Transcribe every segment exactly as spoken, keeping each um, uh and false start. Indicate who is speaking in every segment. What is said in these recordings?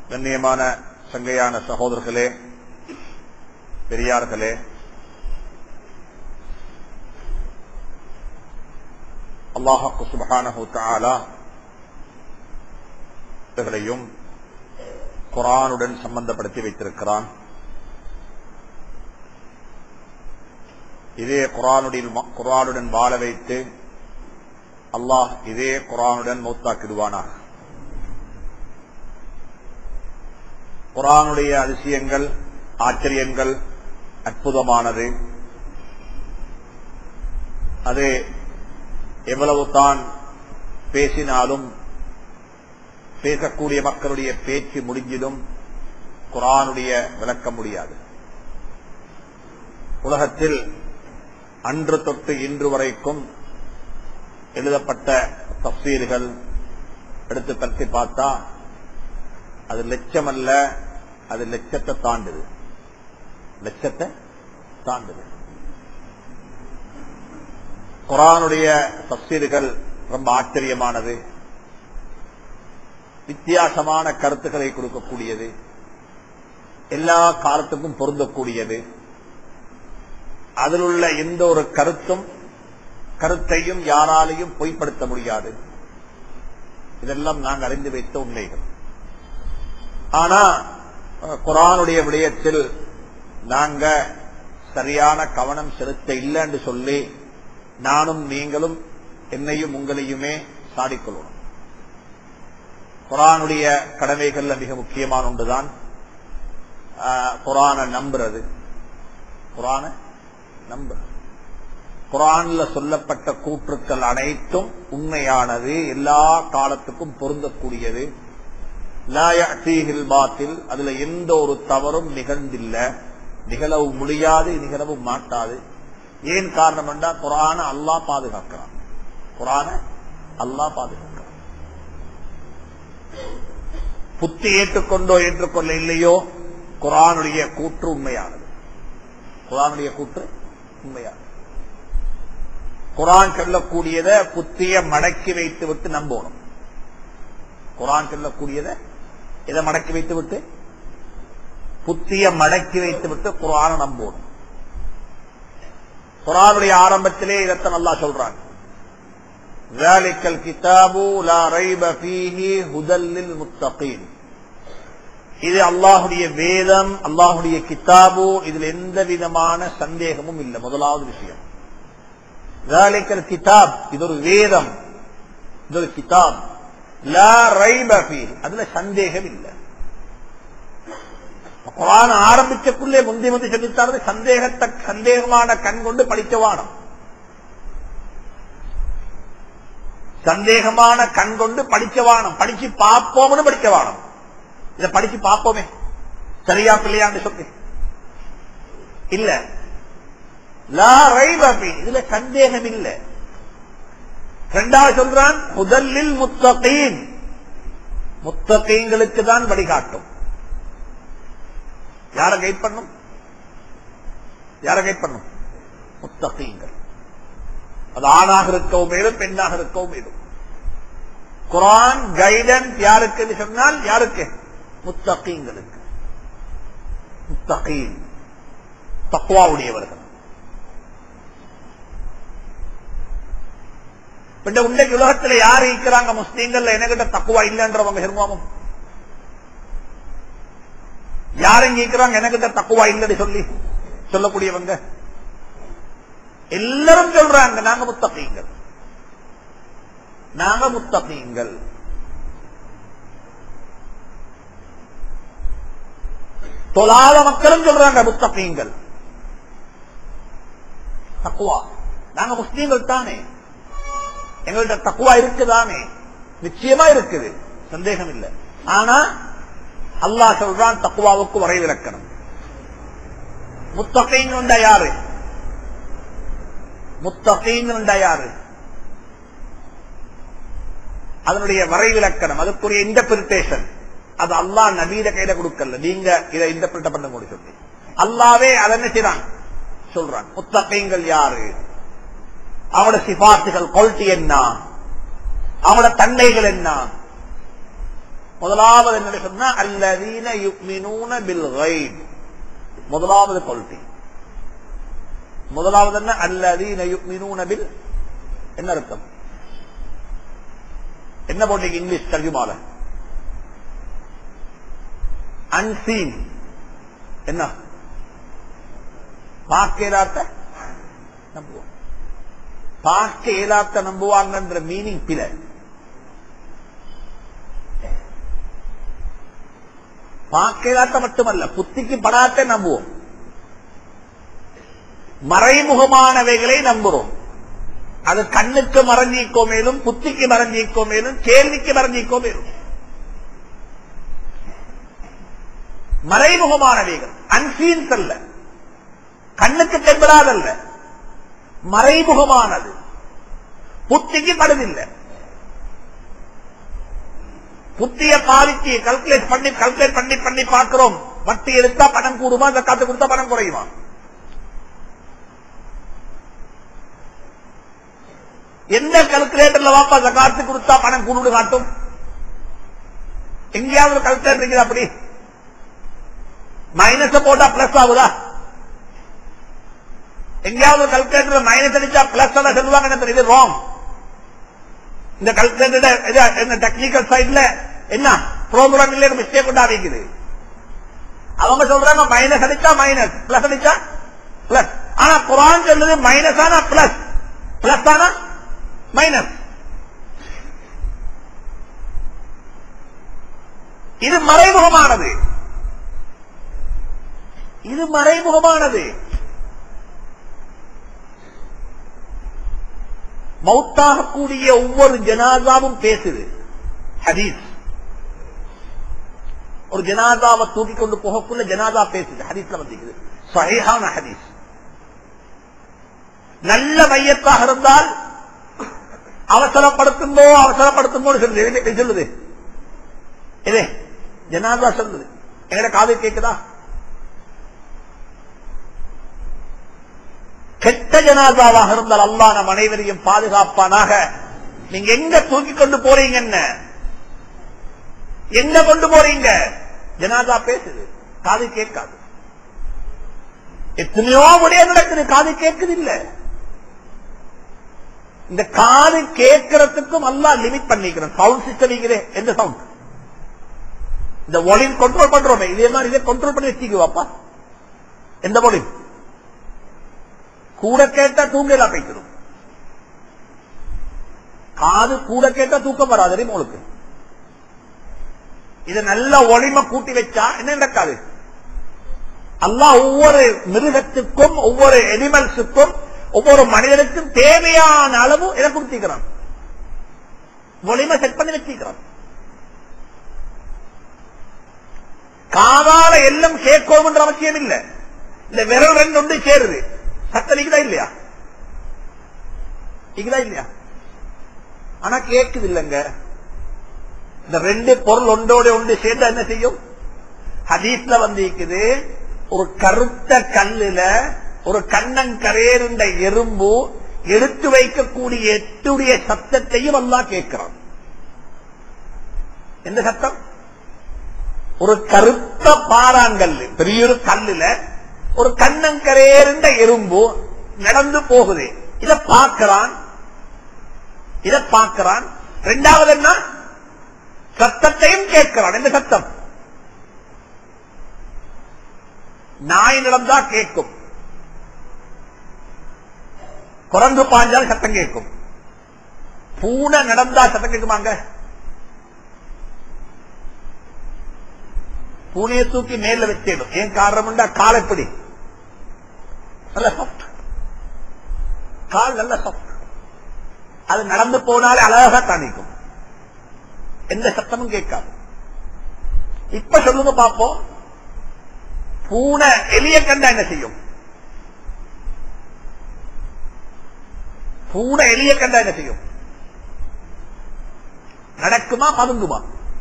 Speaker 1: கண்ணியமான சங்கையான சகோதரர்களே, பெரியார்களே, அல்லாஹ் சுப்ஹானஹு வ தஆலா இவர்களையும் குர்ஆனுடன் சம்பந்தப்படுத்தி வைத்திருக்கிறான். இதே குர்ஆனுடன் குர்ஆனுடன் வாழ வைத்து அல்லாஹ் இதே குர்ஆனுடன் மௌத்தாக்கிடுவானாக. குர்ஆனுடைய அதிசயங்கள், ஆச்சரியங்கள் அற்புதமானது. அது எவ்வளவு தான் பேசினாலும் பேசக்கூடிய மக்களுடைய பேச்சு முடிஞ்சிடும் குர்ஆனுடைய விளக்க முடியாது. உலகத்தில் அன்று தொட்டு இன்று வரைக்கும் எழுதப்பட்ட தஃசீர்கள் எடுத்து பற்றி பார்த்தா அது லட்சம் அல்ல, அது லட்சத்தை தாண்டுது, லட்சத்தை தாண்டுது. குர்ஆனுடைய தஃசீர்கள் ரொம்ப ஆச்சரியமானது, வித்தியாசமான கருத்துக்களை கொடுக்கக்கூடியது, எல்லா காலத்துக்கும் பொருந்தக்கூடியது. அதில் உள்ள எந்த ஒரு கருத்தும் கருத்தையும் யாராலையும் பொய்ப்படுத்த முடியாது. இதெல்லாம் நாங்கள் அறிந்து வைத்த உண்மைகள். ஆனா குர்ஆனுடைய விடயத்தில் நாங்க சரியான கவனம் செலுத்த இல்லை என்று சொல்லி நானும் நீங்களும் என்னையும் உங்களையுமே சாடிக்கொள்ளணும். குர்ஆனுடைய கடமைகள்ல மிக முக்கியமான ஒன்றுதான் குர்ஆனை நம்புறது. குர்ஆனை நம்புறது. குர்ஆன்ல சொல்லப்பட்ட கூற்றுக்கள் அனைத்தும் உண்மையானது, எல்லா காலத்துக்கும் பொருந்தக்கூடியது. லா யஅதீஹில் பாத்தில், அதுல எந்த ஒரு தவறும் நிகழ்ந்தில்ல, நிகழவும் முடியாது, நிகழவும் மாட்டாது. ஏன் காரணம் என்றா குர்ஆனை அல்லாஹ் பாதுகாக்கிறான். குர்ஆனை அல்லாஹ் பாதுகாக்கிறான். புத்தி ஏற்றுக்கொண்டோ ஏற்றுக்கொள்ள இல்லையோ குர்ஆனுடைய கூற்று உண்மையானது. குர்ஆனுடைய கூற்று உண்மையானது. குர்ஆன் சொல்லக்கூடியத புத்திய மடக்கி வைத்து விட்டு நம்பணும். குர்ஆன் சொல்லக்கூடியத இதை மடக்கி வைத்து விட்டு புத்திய மடக்கி வைத்து விட்டு குர்ஆனை நம்பணும். குர்ஆனுடைய ஆரம்பத்திலே இதைத்தான் அல்லாஹ் சொல்றான், ذَلِكَ الْكِتَابُ لَا رَيْبَ فِيهِ هُدًى لِلْمُتَّقِينَ. இது அல்லாஹுடைய வேதம், அல்லாஹுடைய கிதாபு, இதில் எந்த விதமான சந்தேகமும் இல்லை. முதலாவது விஷயம் ذَلِكَ الْكِتَابُ, இது ஒரு வேதம், இது ஒரு கிதாப். லா ரைப ஃபீஹி, அதுல சந்தேகம் இல்லை. குர்ஆன் ஆரம்பிச்சக்குள்ளே முந்தி முந்தி சொல்லித்தாரு சந்தேகத்தை சந்தேகமான கண் கொண்டு படிச்சவானம். சந்தேகமான கண் கொண்டு படிச்சவானம், படிச்சு பார்ப்போம்னு படிச்சவானம். இதை படிச்சு பார்ப்போமே சரியா பிள்ளையான்னு சொல்லி இல்ல. லா ரைப ஃபீஹி, இதுல சந்தேகம் இல்லை. இரண்டாவது சொல்றான் ஹுதல்லில் முத்தகீன், முத்தகீன்களுக்கு தான் வழிகாட்டும். யார கைட் பண்ணும்? யார கைட் பண்ணும்? முத்தகீன்கள். அது ஆணாக இருக்கவும் மேலும் பெண்ணாக இருக்கவும் மேலும். குர்ஆன் கைடன்ஸ் யாருக்கு சொன்னால் யாருக்கு? முத்தகீன்களுக்கு. முத்தகீன் தக்வாவுடையவர்கள். இன்றைக்கு உலகத்தில் யார் இருக்கிறாங்க முஸ்லீம்கள் என்கிட்ட தக்குவா இல்லைன்றவங்க? ஹெர்மாமும் யார் எங்க இருக்கிறாங்க எனக்கிட்ட தக்குவா இல்லைன்னு சொல்லி சொல்லக்கூடியவங்க? எல்லாரும் சொல்றாங்க நாங்க முத்தகீன்கள், நாங்க முத்தகீன்கள். தொழாத மக்களும் சொல்றாங்க முத்தகீன்கள். தக்குவா நாங்க முஸ்லீம்கள் தானே, எங்கள்கிட்ட தக்குவா இருக்குதானே? நிச்சயமா இருக்குது, சந்தேகம் இல்லை. ஆனா அல்லாஹ் சொல்றான் தக்குவாவுக்கு வரைவிலக்கணம். முத்தகீன் யாரு? முத்தகீன் யாரு? அதனுடைய வரைவிலக்கணம், அதுக்குரிய இன்டர்பிரிட்டேஷன் அது அல்லாஹ் நபீத கையில கொடுக்கல. நீங்க இதை இன்டர்பிரிட் பண்ண முடியும் சொல்லி அல்லாவே அதை என்ன செய்றான் சொல்றான். முத்தகீன்கள் யாரு? அவனோட சிபாத்துகள் குவாலிட்டி என்ன, அவனோட தன்மைகள் என்ன, முதலாவது என்ன சொன்னா அல்லதீன யுக்மினூன பில் கைப். முதலாவது குவாலிட்டி. முதலாவது என்ன அல்லதீன யுக்மினூன பில், என்ன அர்த்தம்? என்ன போட்டீங்க இங்கிலீஷ் தர்ஜுமால? அன்சீன். என்ன பார்க்க இயலாத்த நம்புவோம். பார்க்க இயலாத்த நம்புவாங்கன்ற மீனிங் பில. பார்க்க இயலாத்த மட்டுமல்ல, புத்திக்கு படாத்த நம்புவோம். மறைமுகமானவைகளை நம்புறோம். அது கண்ணுக்கு மறைஞ்சிக்கோ மேலும், புத்திக்கு மறைஞ்சிக்கோ மேலும், கேள்விக்கு மறைஞ்சிக்கோ மேலும். மறைமுகமானவைகள், அன்சீன்ஸ் அல்ல, கண்ணுக்கு தென்படாதல்ல, மறைமுகமானது, புத்திக்கு படுதில்லை. புத்திய பாதிக்கு கல்குலேட் பண்ணி கல்குலேட் பண்ணி பண்ணி பார்க்கிறோம். வட்டி எடுத்தா பணம் கூடுமா, ஜக்காத்து கொடுத்தா பணம் குறையுமா? எந்த கல்குலேட்டர்ல வாப்பா ஜக்காத்து கொடுத்தா பணம் கூடு காட்டும்? எங்கேயாவது கல்குலேட்டர் இருக்குது அப்படி? மைனஸ் போட்டா பிளஸ் ஆகுதா? எங்கேயாவது கல்குலேட்டர் மைனஸ் அடிச்சா பிளஸ் சொல்லுவாங்க. இது ராங். இந்த கல்குலேட்டர் டெக்னிக்கல் சைட்ல என்ன ப்ரோக்ராம் மிஸ்டேக் உண்டாவிக்குது. அவங்க சொல்றாங்க மைனஸ் அடிச்சா மைனஸ், பிளஸ் அடிச்சா பிளஸ். ஆனா குர்ஆன் சொல்லுது மைனஸ் ஆனா பிளஸ், பிளஸ் ஆனா மைனஸ். இது மறைமுகமானது, இது மறைமுகமானது. மௌத்தாகக்கூடிய ஒவ்வொரு ஜனாதாவும் பேசுது. ஹதீஸ். ஒரு ஜனாதாவை தூக்கி கொண்டு போகக்குள்ள ஜனாதா பேசுது. ஹதீஸ்ல வந்திருக்குது, சஹீஹான ஹதீஸ். நல்ல மையத்தாக இருந்தால் அவசரப்படுத்தும்போ அவசரப்படுத்தும்போ சொல்லுது சொல்லுது இது ஜனாதா சொல்லுது. எங்கட காது கேட்குதா? கெட்ட ஜனாதாவாக இருந்தால் அல்லாஹ் நம் அனைவரையும் பாதுகாப்பானாக. நீங்க எங்க தூக்கி கொண்டு போறீங்க, என்ன எங்க கொண்டு போறீங்க? ஜனாதா பேசுது, காது கேட்காது. எத்தனையோ முடிய நடக்குது, காது கேட்குது இல்ல. இந்த காது கேட்கறதுக்கும் அல்லாஹ் லிமிட் பண்ணிக்கிறோம். சவுண்ட் சிஸ்டம் எந்த சவுண்ட், இந்த வால்யூம் கண்ட்ரோல் பண்றோமே, இதே மாதிரி இதை கண்ட்ரோல் பண்ணி வச்சுக்குவாப்பா. எந்த வால்யூம் கூட கேட்டா தூங்கலாம் போய்க்கிறோம். காது கூட கேட்டா தூக்கம் வராது உங்களுக்கு. இதை நல்ல ஒளிமை கூட்டி வச்சா என்ன நடக்காது? அல்லாஹ் ஒவ்வொரு மிருகத்துக்கும், ஒவ்வொரு அனிமல்ஸுக்கும், ஒவ்வொரு மனிதனுக்கும் தேவையான அளவு இதை கொடுத்திருக்கிறான். ஒளிமை செட் பண்ணி வச்சிருக்கிறான். காதால எல்லாம் கேட்கணும் என்ற அவசியம் இல்லை. இந்த விரல் ரெண்டு ஒன்று சேருது, சத்தம் இருக்குதா இல்லையா? இருக்குதா இல்லையா? ஆனா கேட்குது இல்லைங்க. இந்த ரெண்டு பொருள் ஒன்றோட ஒன்று சேர்ந்தா என்ன செய்யும்? ஹதீஸ்ல வந்து இருக்குது, ஒரு கருத்த கல்லுல ஒரு கண்ணங்கரேருண்ட எறும்பு எடுத்து வைக்கக்கூடிய எட்டுடைய சத்தத்தையும் அல்லாஹ் கேட்கிறான். எந்த சத்தம்? ஒரு கருத்த பாறாங்கல், பெரிய ஒரு கல்லுல ஒரு கண்ணங்கரேருண்ட எறும்பு நடந்து போகுது. இதை பார்க்கிறான், இதை பார்க்கிறான். இரண்டாவது என்ன? சத்தத்தையும் கேட்கிறான். எந்த சத்தம்? நாய் நடந்தா கேட்கும், குரங்கு பாஞ்சால் சத்தம் கேட்கும், பூனை நடந்தா சத்தம் கேட்குமாங்க? பூனையை தூக்கி மேல வச்சிடும். ஏன் காரணம்? கால் எப்படி நல்ல சாஃப்ட், கால் நல்ல சாஃப்ட். அது நடந்து போனாலே அழகா காணிக்கும், எந்த சத்தமும் கேட்காது. இப்ப சொல்லுங்க பாப்போம், பூனை எலிய கண்டா என்ன செய்யும்? பூனை எலிய கண்டா என்ன செய்யும்? நடக்குமா பதுங்குமா?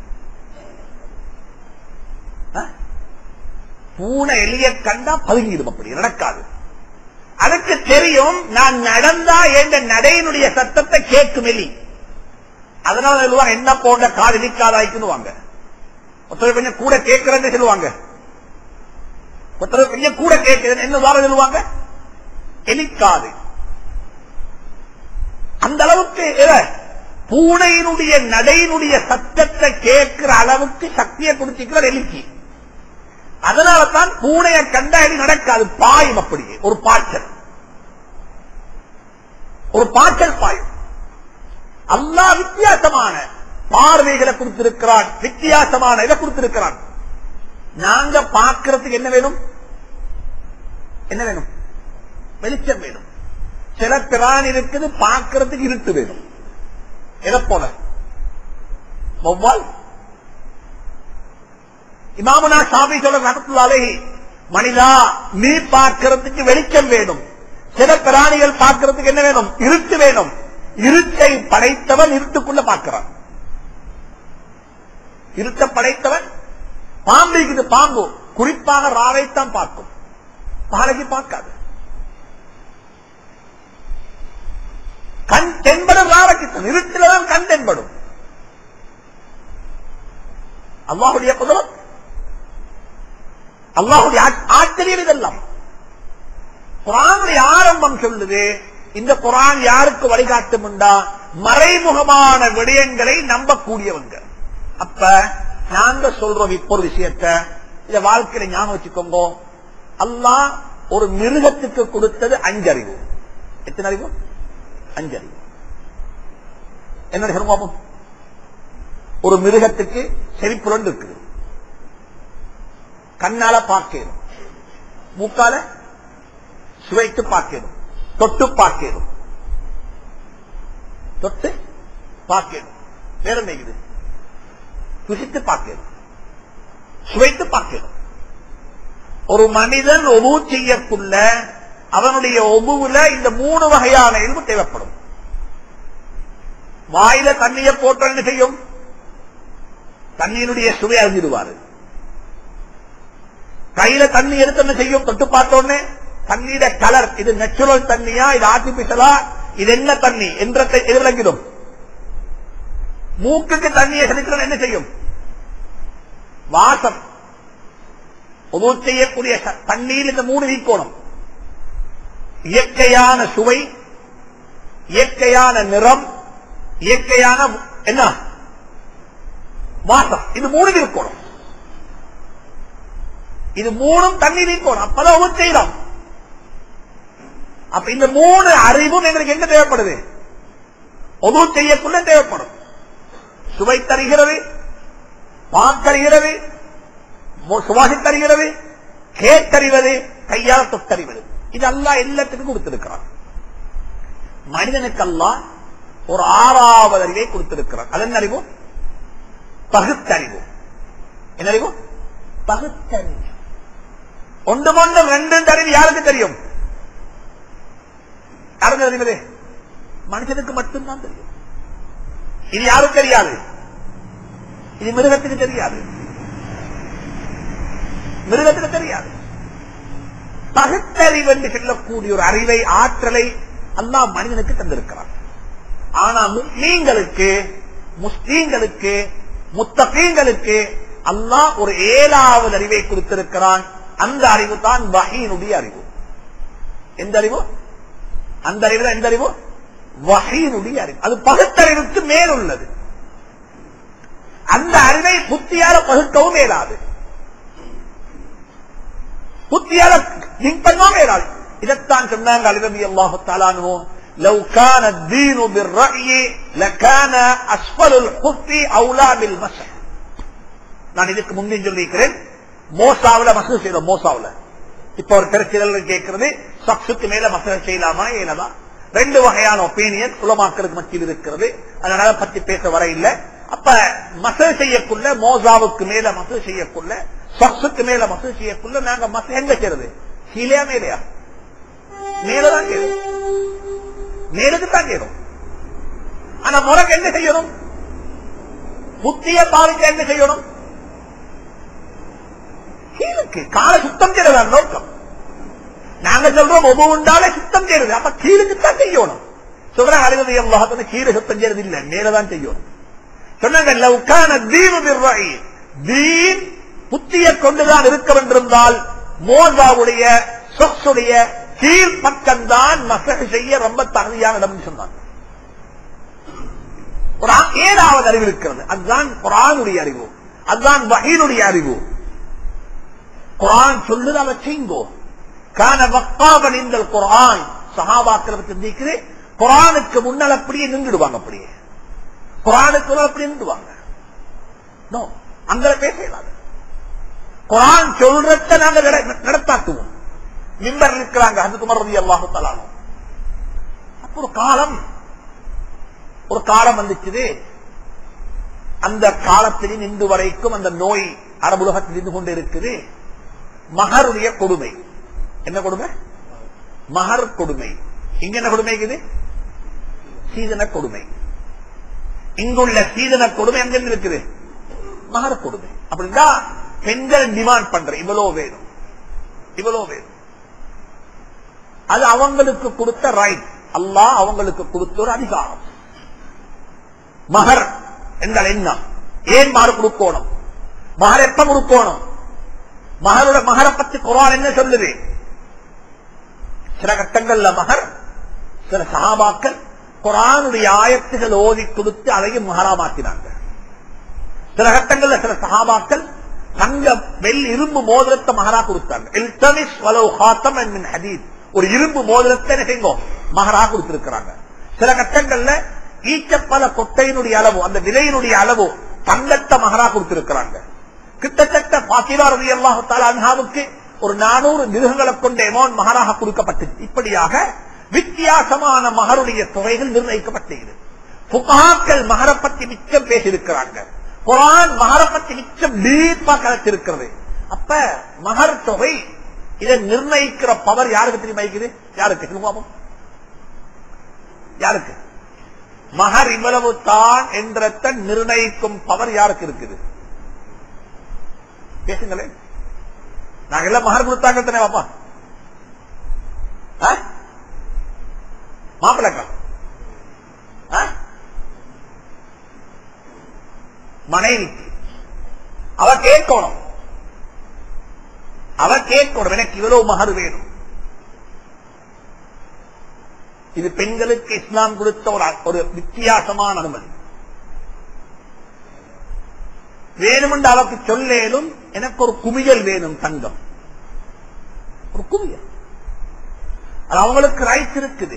Speaker 1: பூனை எலிய கண்டா பதுங்கிடும், அப்படி நடக்காது. அதுக்கு தெரியும், நான் நடந்தா என்ற நடையினுடைய சத்தத்தை கேட்கும் எலி. அதனால என்ன போன்ற கால் இடிக்காதாய்க்குன்னு வாங்க. ஒருத்தர் கொஞ்சம் கூட கேட்கிறேன்னு சொல்லுவாங்க, ஒருத்தர் கொஞ்சம் கூட கேட்கிறேன் என்ன வாரம் சொல்லுவாங்க, எலிக்காது. அந்த அளவுக்கு பூனையினுடைய நடையினுடைய சத்தத்தை கேட்கிற அளவுக்கு சக்தியை கொடுத்திருக்கிறார் எலிக்கு. அதனால தான் பூனையை கண்டா எலி நடக்காது, பாயும். அப்படியே ஒரு பாய்ச்சல், ஒரு பாய்ச்சல் பாயும். அல்லாஹ் வித்தியாசமான பார்வைகளை கொடுத்திருக்கிறான், வித்தியாசமான இதை கொடுத்திருக்கிறான். நாங்க பார்க்கிறதுக்கு என்ன வேணும், என்ன வேணும், வெளிச்சம் வேணும். சில பிராணி இருக்குது பார்க்கிறதுக்கு இருட்டு வேணும். எதை போல வௌவால். இமாமுனா ஷாஃபி சொல்ற ரஹ்மத்துல்லாஹி அலைஹி, மனிதா நீ பார்க்கிறதுக்கு வெளிச்சம் வேணும், சில பிராணிகள் பார்க்கிறதுக்கு என்ன வேணும், இருட்டு வேணும். இருட்டை படைத்தவன் இருட்டுக்குள்ள பார்க்கிறான். இருட்டை படைத்தவன் பாம்பு இருக்குது, பாம்பு குறிப்பாக ராவைத்தான் பார்க்கும், பாலகி பார்க்காது. கண் தென்படும் ராவைக்குத்தான், இருட்டில்தான் கண் தென்படும். அல்லாஹுடைய குதிரத், அல்லாஹுடைய ஆச்சரியம் இதெல்லாம். குர்ஆனுடைய ஆரம்பம் சொல்லுது, இந்த குர்ஆன் யாருக்கு வழிகாட்டும் உண்டா, மறைமுகமான விடயங்களை நம்பக்கூடியவங்க. அப்ப நாங்க சொல்றோம் இப்போ ஒரு விஷயத்த இத வாழ்க்கையில ஞாபகம் வச்சுக்கோங்க. அல்லாஹ் ஒரு மிருகத்துக்கு கொடுத்தது அஞ்சறிவு. எத்தனை அறிவு? அஞ்சறிவு. என்ன சொல்லுவோம், ஒரு மிருகத்துக்கு செவிப்புலன் இருக்குது, கண்ணால பார்க்கணும், மூக்கால சுவைத்து பார்க்கணும், தொட்டு பார்க்கணும், தொட்டு பார்க்கணும், வேற என்ன, ருசித்து பார்க்கணும், சுவைத்து பார்க்கணும். ஒரு மனிதன் ஒபு செய்யக்குள்ள அவனுடைய ஒபுல இந்த மூணு வகையான இல்மு தேவைப்படும். வாயில தண்ணியை போட்ட என்ன செய்யும், தண்ணியினுடைய சுவை அறிஞ்சிடுவாரு. கையில தண்ணி எடுத்து என்ன செய்யும், தொட்டு பார்த்தோன்னே தண்ணீர கலர், இது நேச்சுரல் தண்ணியா, இது ஆர்டிபிஷியலா, இது என்ன தண்ணி என்ற விளங்கிடும். மூக்குக்கு தண்ணியை செலுத்த என்ன செய்யும், வாசம். உது செய்யக்கூடிய தண்ணீர் இந்த மூணு நீக்கோணம், இயற்கையான சுவை, இயற்கையான நிறம், இயற்கையான என்ன வாசம், இது மூணு இருக்கணும். இது மூணும் தண்ணீர் நீக்கணும், அப்பதான் உது செய்யலாம். அப்ப இந்த மூணு அறிவும் எங்களுக்கு என்ன தேவைப்படுது, உது செய்யக்குள்ள தேவைப்படும். சுவை தருகிறது, பார்த்தறிகிறது, சுவாசி தருகிறது, கேட்டறிவது, கையால் தொட்டறிவது. இது அல்லாஹ் எல்லாத்துக்கும் கொடுத்திருக்கிறான். மனிதனுக்கு அல்லாஹ் ஒரு ஆறாவது அறிவை கொடுத்திருக்கிறான். அது என்ன அறிவு, பகுத்தறிவு. என்ன அறிவு, பகுத்தறிவு. ஒன்று ஒன்று ரெண்டு அறிவு யாருக்கு தெரியும், யாருக்கு தெரியுது, மனுஷனுக்கு மட்டும்தான் தெரியும். இது யாருக்கு தெரியாது, இது மிருகத்துக்கு தெரியாது, மிருகத்துக்கு தெரியாது. பகுத்தறிவு என்று சொல்லக்கூடிய ஒரு அறிவை, ஆற்றலை அல்லாஹ் மனிதனுக்கு தந்திருக்கிறார். ஆனா முஸ்லீம்களுக்கு, முஸ்லீம்களுக்கு, முத்தகீன்களுக்கு அல்லாஹ் ஒரு ஏழாவது அறிவை கொடுத்திருக்கிறான். அந்த அறிவு தான் வஹீனுடைய அறிவு. எந்த அறிவு, அந்த அறிவு எந்த அறிவு, வஹீனுடைய அறிவு. அது பகுத்தறிவுக்கு மேல் உள்ளது. அந்த அறிவை புத்தியால பகுக்கவும் மேலாது, புத்தியால திங்கவும் மேலாது. இதைத்தான் சொன்னாங்க அலி ரலியல்லாஹு தஆலா அன்ஹு, لو كان الدين بالرأي لكان أسفل الخف أولى بالمسح. நான் இதுக்கு முன்னே சொல்லியிருக்கிறேன், மோசாவில மசூ செய்யறோம். மோசாவில இப்ப ஒரு பிரச்சனை கேட்கிறது, சக்ஸுக்கு மேல மசூ செய்யலாமா ஏனதா, ரெண்டு வகையான ஒப்பீனியன் உலமாக்களுக்கு மத்தியில் இருக்கிறது. அதனால பத்தி பேச வர இல்லை. அப்ப மசூ செய்யக்குள்ள, மோசாவுக்கு மேல மசூ செய்யக்குள்ள, சக்ஸுக்கு மேல மசூ செய்யக்குள்ள நாங்க மசூ எங்க செய்யறது, கீழே மேலையா, மேலதான் செய்யணும், மேலுக்கு தான் செய்யணும். ஆனா முறைக்கு என்ன செய்யணும், புத்திய பாதிக்க என்ன செய்யணும், கீழுக்கு காலை சுத்தம் செய்யறதான் நோக்கம். நாங்க சொல்றோம் ஒவ்வொரு உண்டாலே சுத்தம் செய்யறது, அப்ப கீழுக்கு தான் செய்யணும். சொல்றாங்க அலி ரலியல்லாஹு அன்ஹு, கீழே சுத்தம் செய்யறது இல்ல, மேலதான் செய்யணும். சொன்னாங்க லவ் கான தீனு பிர்ரஅய் தீன் புத்தியை கொண்டுதான் இருக்க வேண்டியிருந்தால் மோசாவுடைய சொக்ஸுடைய கீழ் பக்கம்தான் மசஹ் செய்ய ரொம்ப தகுதியான இடம் சொன்னாங்க. ஏழாவது அறிவு இருக்கிறது, அதுதான் குர்ஆனுடைய அறிவு, அதுதான் வஹீனுடைய அறிவு. குர்ஆன் சொல்லுது அதை செய்யுங்கோ. கான வக்காபன் இந்த குர்ஆன் சஹாபாக்களை சிந்திக்குது. குர்ஆனுக்கு முன்னால் அப்படியே நின்றுடுவாங்க, அப்படியே குர்ஆனுக்கு அப்படியே நின்றுடுவாங்க. அங்க பேசலாது. குர்ஆன் சொல்றத நாங்க நடத்தாக்குவோம். மிம்பர் இருக்கிறாங்க அதுக்கு மறுபடி அல்லாஹு தஆலா. அப்போ ஒரு காலம் ஒரு காலம் வந்துச்சு. அந்த காலத்தில் இன்று வரைக்கும் அந்த நோய் அரபுலகத்தில் இருந்து கொண்டு இருக்குது. மகருடைய கொடுமை. என்ன கொடுமை? மகர் கொடுமை. இங்க என்ன கொடுமை இருக்குது? சீதன கொடுமை. இங்குள்ள சீதன கொடுமை எங்க இருக்குது? மகர் கொடுமை. அப்படின்னா பெண்கள் டிமாண்ட் பண்ற இவ்வளவு வேணும், இவ்வளவு வேணும். அது அவங்களுக்கு கொடுத்த ரைட், அல்லாஹ் அவங்களுக்கு கொடுத்த ஒரு அதிகாரம். மகர் என்றால் என்ன? ஏன் மகர் கொடுக்கணும்? மகர் எப்ப கொடுக்கணும்? மகரோட மகரை பத்தி குர்ஆன் என்ன சொல்லுது? சில கட்டங்கள்ல மகர் சில சஹாபாக்கள் குர்ஆனுடைய ஆயத்துகள் ஓதி கொடுத்து அதையும் மகரா மாற்றினாங்க. சில கட்டங்கள்ல சில சஹாபாக்கள் தங்க வெள் இரும்பு மோதிரத்தை மகரா கொடுத்தாங்க. ஒரு இரும்பு மோதிரத்தை மகரா கொடுத்திருக்கிறாங்க. சில கட்டங்கள்ல ஈச்சப்பல கொட்டையினுடைய அளவு, அந்த விலையினுடைய அளவு தங்கத்தை மகரா கொடுத்திருக்கிறாங்க. கிட்டத்தட்ட பாத்திமா ரலியல்லாஹு தஆலா அன்ஹாவுக்கு ஒரு நானூறு மிருகங்களை கொண்ட அமௌண்ட் மகராக கொடுக்கப்பட்டது. இப்படியாக வித்தியாசமான மகருடைய தொகைகள் நிர்ணயிக்கப்பட்டது. ஃபுகஹாக்கள் மகரை பற்றி மிச்சம் பேசியிருக்கிறாங்க. குர்ஆன் மகரை பற்றி மிச்சம் டீப்பா கலத்திருக்கிறது. அப்ப மகர் தொகை இதை நிர்ணயிக்கிற பவர் யாருக்கு தெரியுமா? யாருக்கு? யாருக்கு? மகர் இவ்வளவு தான் என்ற நிர்ணயிக்கும் பவர் யாருக்கு இருக்குது? பேசுங்களேன். நாங்க எல்லாம் மகர் கொடுத்தாங்க தானே பாப்பா. மாப்பிளக்கா மனைவிக்கு அவ கேட்கணும், அவ கேட்கணும் எனக்கு இவ்வளவு மகர் வேணும். இது பெண்களுக்கு இஸ்லாம் கொடுத்த ஒரு வித்தியாசமான அனுமதி. வேணுமென்று அவருக்கு சொல்லேலும் எனக்கு ஒரு குவியல் வேணும், தங்கம், ஒரு குவியல். அது அவங்களுக்கு ரைட்ஸ் இருக்குது.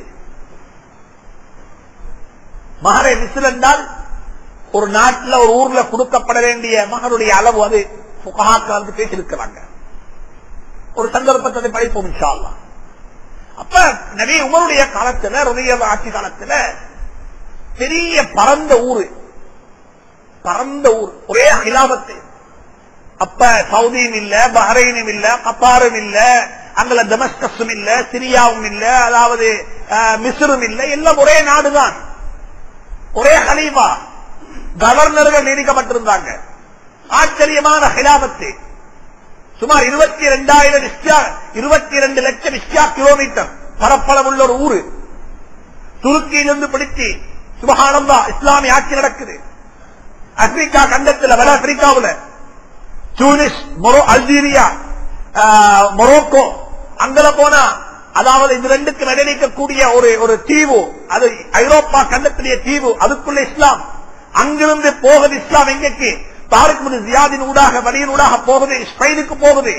Speaker 1: மகரை விசில் என்றால் ஒரு நாட்டில் ஒரு ஊர்ல கொடுக்கப்பட வேண்டிய மகனுடைய அளவு அது ஃபுகஹாக்கள் பேசியிருக்கிறாங்க. ஒரு சந்தர்ப்பத்தை படிப்போம் இன்ஷா அல்லாஹ். அப்ப நபி உமருடைய காலத்துல ரலியல்லாஹு ஆட்சி காலத்துல பெரிய பரந்த ஊரு, பரந்த ஊர், ஒரே ஹிலாபத்து. அப்ப சவுதியும் இல்ல, பஹ்ரைனும் இல்ல, கத்தாரும் இல்ல, அங்கல டெமஸ்கஸும் இல்ல, சிரியாவும் இல்ல, அதாவது மிஸ்ரும் இல்ல, எல்லாம் ஒரே நாடுதான், ஒரே ஹலீஃபா, கவர்னர்கள் நியமிக்கப்பட்டிருந்தாங்க. ஆச்சரியமான ஹிலாபத்து. சுமார் இருபத்தி இரண்டாயிரம் இருபத்தி இரண்டு லட்சம் இஸ்யா கிலோமீட்டர் பரப்பளவுள்ள ஒரு ஊரு. துருக்கியிலிருந்து பிடிச்சி சுபஹானல்லாஹ் இஸ்லாமிய ஆட்சி நடக்குது. ஆப்பிரிக்கா கண்டத்தில் வட ஆப்பிரிக்காவில் டூனிஸ், அல்ஜீரியா, மொரோக்கோ, அங்கல போனா அதாவது இது ரெண்டுக்கு நடைநிற்கக்கூடிய ஒரு ஒரு தீவு, அது ஐரோப்பா கண்டத்திலேயே தீவு, அதுக்குள்ள இஸ்லாம். அங்கிருந்து போகுது இஸ்லாம் எங்கக்கு? தாரிக் பின் ஜியாதின் ஊடாக வழியின் ஊடாக போகுது, ஸ்பெயினுக்கு போகுது.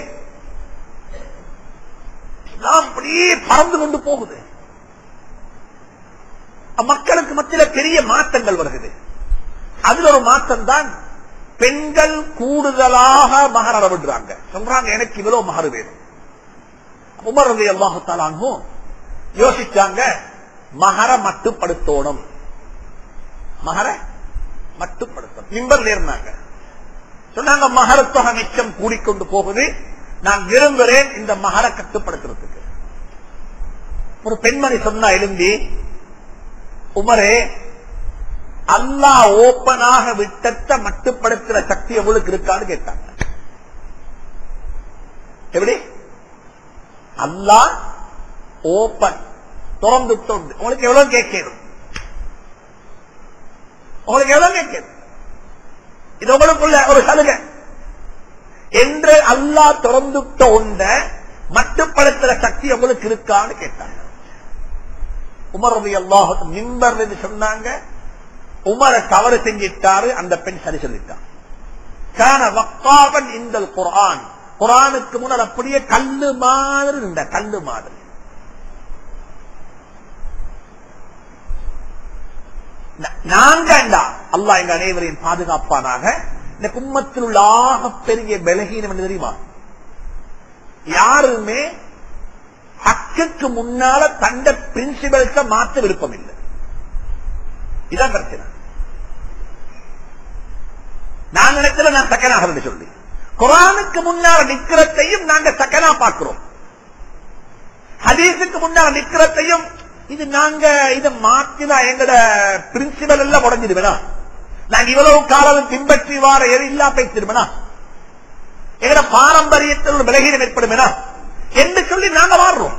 Speaker 1: இஸ்லாம் அப்படியே பறந்து கொண்டு போகுது. மக்களுக்கு மத்தியில் பெரிய மாற்றங்கள் வருகிறது. அதுல ஒரு மாற்றம் தான் பெண்கள் கூடுதலாக மகர் அளவிடுறாங்க. சொல்றாங்க எனக்கு இவ்வளவு மகர் வேணும். உமர் ரலியல்லாஹு தஆலா அன்ஹு யோசிச்சாங்க, மகர மட்டுப்படுத்தணும், மகர மட்டுப்படுத்தணும். மிம்பர்ல இருந்தாங்க, சொன்னாங்க மகர தொகை மிச்சம் கூடிக்கொண்டு போகுது, நான் விரும்புகிறேன் இந்த மகர கட்டுப்படுத்துறதுக்கு. ஒரு பெண்மணி சொன்னா எழுந்தி, உமரே அல்லாஹ் ஓப்பனாக விட்டத்தை மட்டுப்படுத்துற சக்தி எவ்வளவுக்கு இருக்கான்னு கேட்டாங்க. எப்படி? அல்லாஹ் ஓப்பன் திறந்து தொண்டு உங்களுக்கு எவ்வளவு கேட்கணும், உங்களுக்கு எவ்வளவு கேட்கணும், இது உங்களுக்குள்ள ஒரு சலுகை. என்று அல்லாஹ் திறந்துட்ட ஒன்ற மட்டுப்படுத்துற சக்தி உங்களுக்கு இருக்கான்னு கேட்டாங்க. உமர் ரலியல்லாஹு அன்ஹு மிம்பர்ல இருந்து சொன்னாங்க, உமரை தவறு செஞ்சிட்டாரு, அந்த பெண் சரி சொல்லிட்டான். கான வக்காபன் இந்தல் குர்ஆன், குர்ஆனுக்கு முன்னால் அப்படியே கல்லு மாதிரி இருந்த கல்லு மாதிரி. நாங்க அல்லாஹ் எங்க அனைவரையும் பாதுகாப்பானாக. இந்த கும்மத்தில் உள்ள ஆக பெரிய பலகீனம் என்று தெரியுமா? யாருமே ஹக்குக்கு முன்னால தண்ட பிரின்சிபல்ஸ மாற்ற விருப்பம் இல்லை. இதான் பிரச்சனை. நான் நினைச்சல நான் சக்கனாக சொல்லி குர்ஆனுக்கு முன்னால நிக்கிறதையும் நாங்க சக்கனா பார்க்கிறோம், ஹதீஸுக்கு முன்னால நிக்கிறதையும் இது நாங்க இதை மாற்றினா எங்கட பிரின்சிபல் எல்லாம் உடஞ்சிடுவேனா, நாங்க இவ்வளவு காலம் பின்பற்றி வார எது இல்லா பேசிடுவேனா, எங்கட பாரம்பரியத்தில் ஒரு விலகீனம் ஏற்படுமேனா என்று சொல்லி நாங்க மாறுறோம்.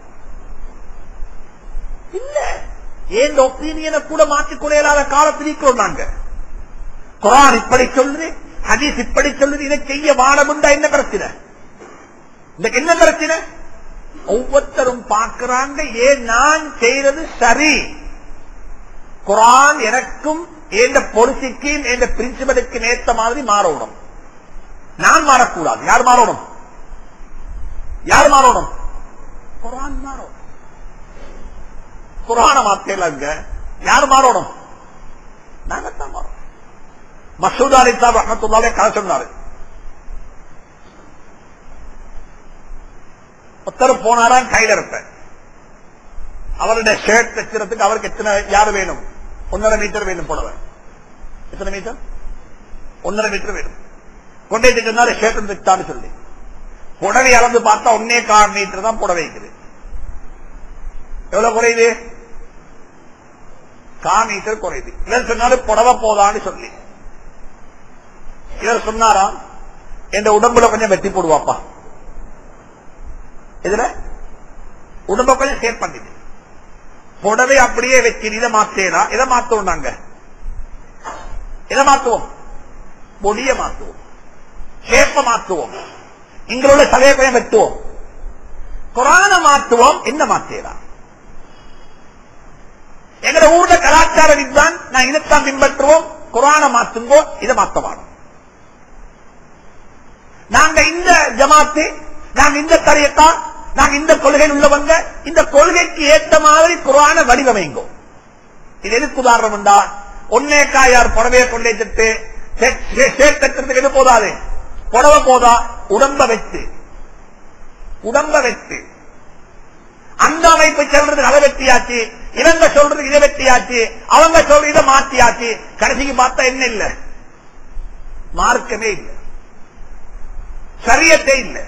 Speaker 1: இல்ல, ஏன் ஒப்பீனியனை கூட மாற்றிக்கொள்ள இயலாத காலத்தில் இருக்கிறோம் நாங்க. குர்ஆன் இப்படி சொல்லுது, ஹதீஸ் இப்படி சொல்லுது, இதை செய்ய வாழமுண்டா என்ன பிரச்சனை? இன்னைக்கு என்ன பிரச்சனை? ஒவ்வொருத்தரும் பார்க்கிறாங்க, ஏன் நான் செய்யறது சரி, குர்ஆன் எனக்கும் எந்த பொலிசிக்கும் எந்த பிரின்சிபலுக்கும் ஏற்ற மாதிரி மாறணும், நான் மாறக்கூடாது. யார் மாறணும்? யார் மாறணும்? குர்ஆன் மாறணும். குர்ஆன மாத்தேலங்க யார் மாறணும்? நாங்கத்தான் மாறணும். மசூத் அலி சாப் ரஹ்மத்துல்லாஹி கதை சொன்னாரு. ஒருத்தர் போனாராம் டைலர்ட்ட, அவருடைய ஷர்ட் தைக்கிறதுக்கு அவருக்கு எத்தனை யாரு வேணும்? ஒன்னரை மீட்டர் வேணும் புடவை. எத்தனை மீட்டர்? ஒன்னரை மீட்டர் வேணும். கொண்டே சொன்னாரு ஷர்ட் தைத்தான்னு சொல்லி. புடவை அளந்து பார்த்தா ஒன்னே கால் மீட்டர் தான் புடவை இருக்குது. எவ்வளவு குறையுது? கா மீட்டர் குறையுது. இவர் சொன்னாரு புடவை போதான்னு சொல்லி. இவர் சொன்னாராம், என் உடம்புல கொஞ்சம் வெட்டி போடுவாப்பா. இதுல உடம்ப கொஞ்சம் சேர் பண்ணிட்டு புடவை அப்படியே வச்சு இதை மாத்தேனா இதை மாத்துவோம். நாங்க இதை மாத்துவோம், பொடிய மாத்துவோம், சேப்ப மாத்துவோம், எங்களோட சதையை கொஞ்சம் வெட்டுவோம். குர்ஆனை மாத்துவோம், என்ன மாத்தேனா? எங்க ஊர்ல கலாச்சாரம் இதுதான், நான் இதைத்தான் பின்பற்றுவோம். குர்ஆனை மாத்துங்கோ, இதை மாத்தவானோம். நாங்க இந்த ஜமாத்து, நாங்க இந்த தரியத்தா, நாங்க இந்த கொள்கையில் உள்ளவங்க, இந்த கொள்கைக்கு ஏற்ற மாதிரி குர்ஆனை வடிவமைங்கோ. இது எதுக்கு உதாரணம் உண்டா? ஒன்னே காயார் புடவையை கொண்டே திட்டு சேர்த்துறதுக்கு எது போதாது? புடவை போதா, உடம்ப வெட்டு, உடம்ப வெட்டு. அந்த அமைப்பு சொல்றது அதை வெட்டியாச்சு, இவங்க சொல்றது இதை வெட்டியாச்சு, அவங்க சொல்றது இதை மாற்றியாச்சு. கடைசிக்கு பார்த்தா என்ன இல்ல? மார்க்கமே இல்லை, சரியத்தே இல்லை.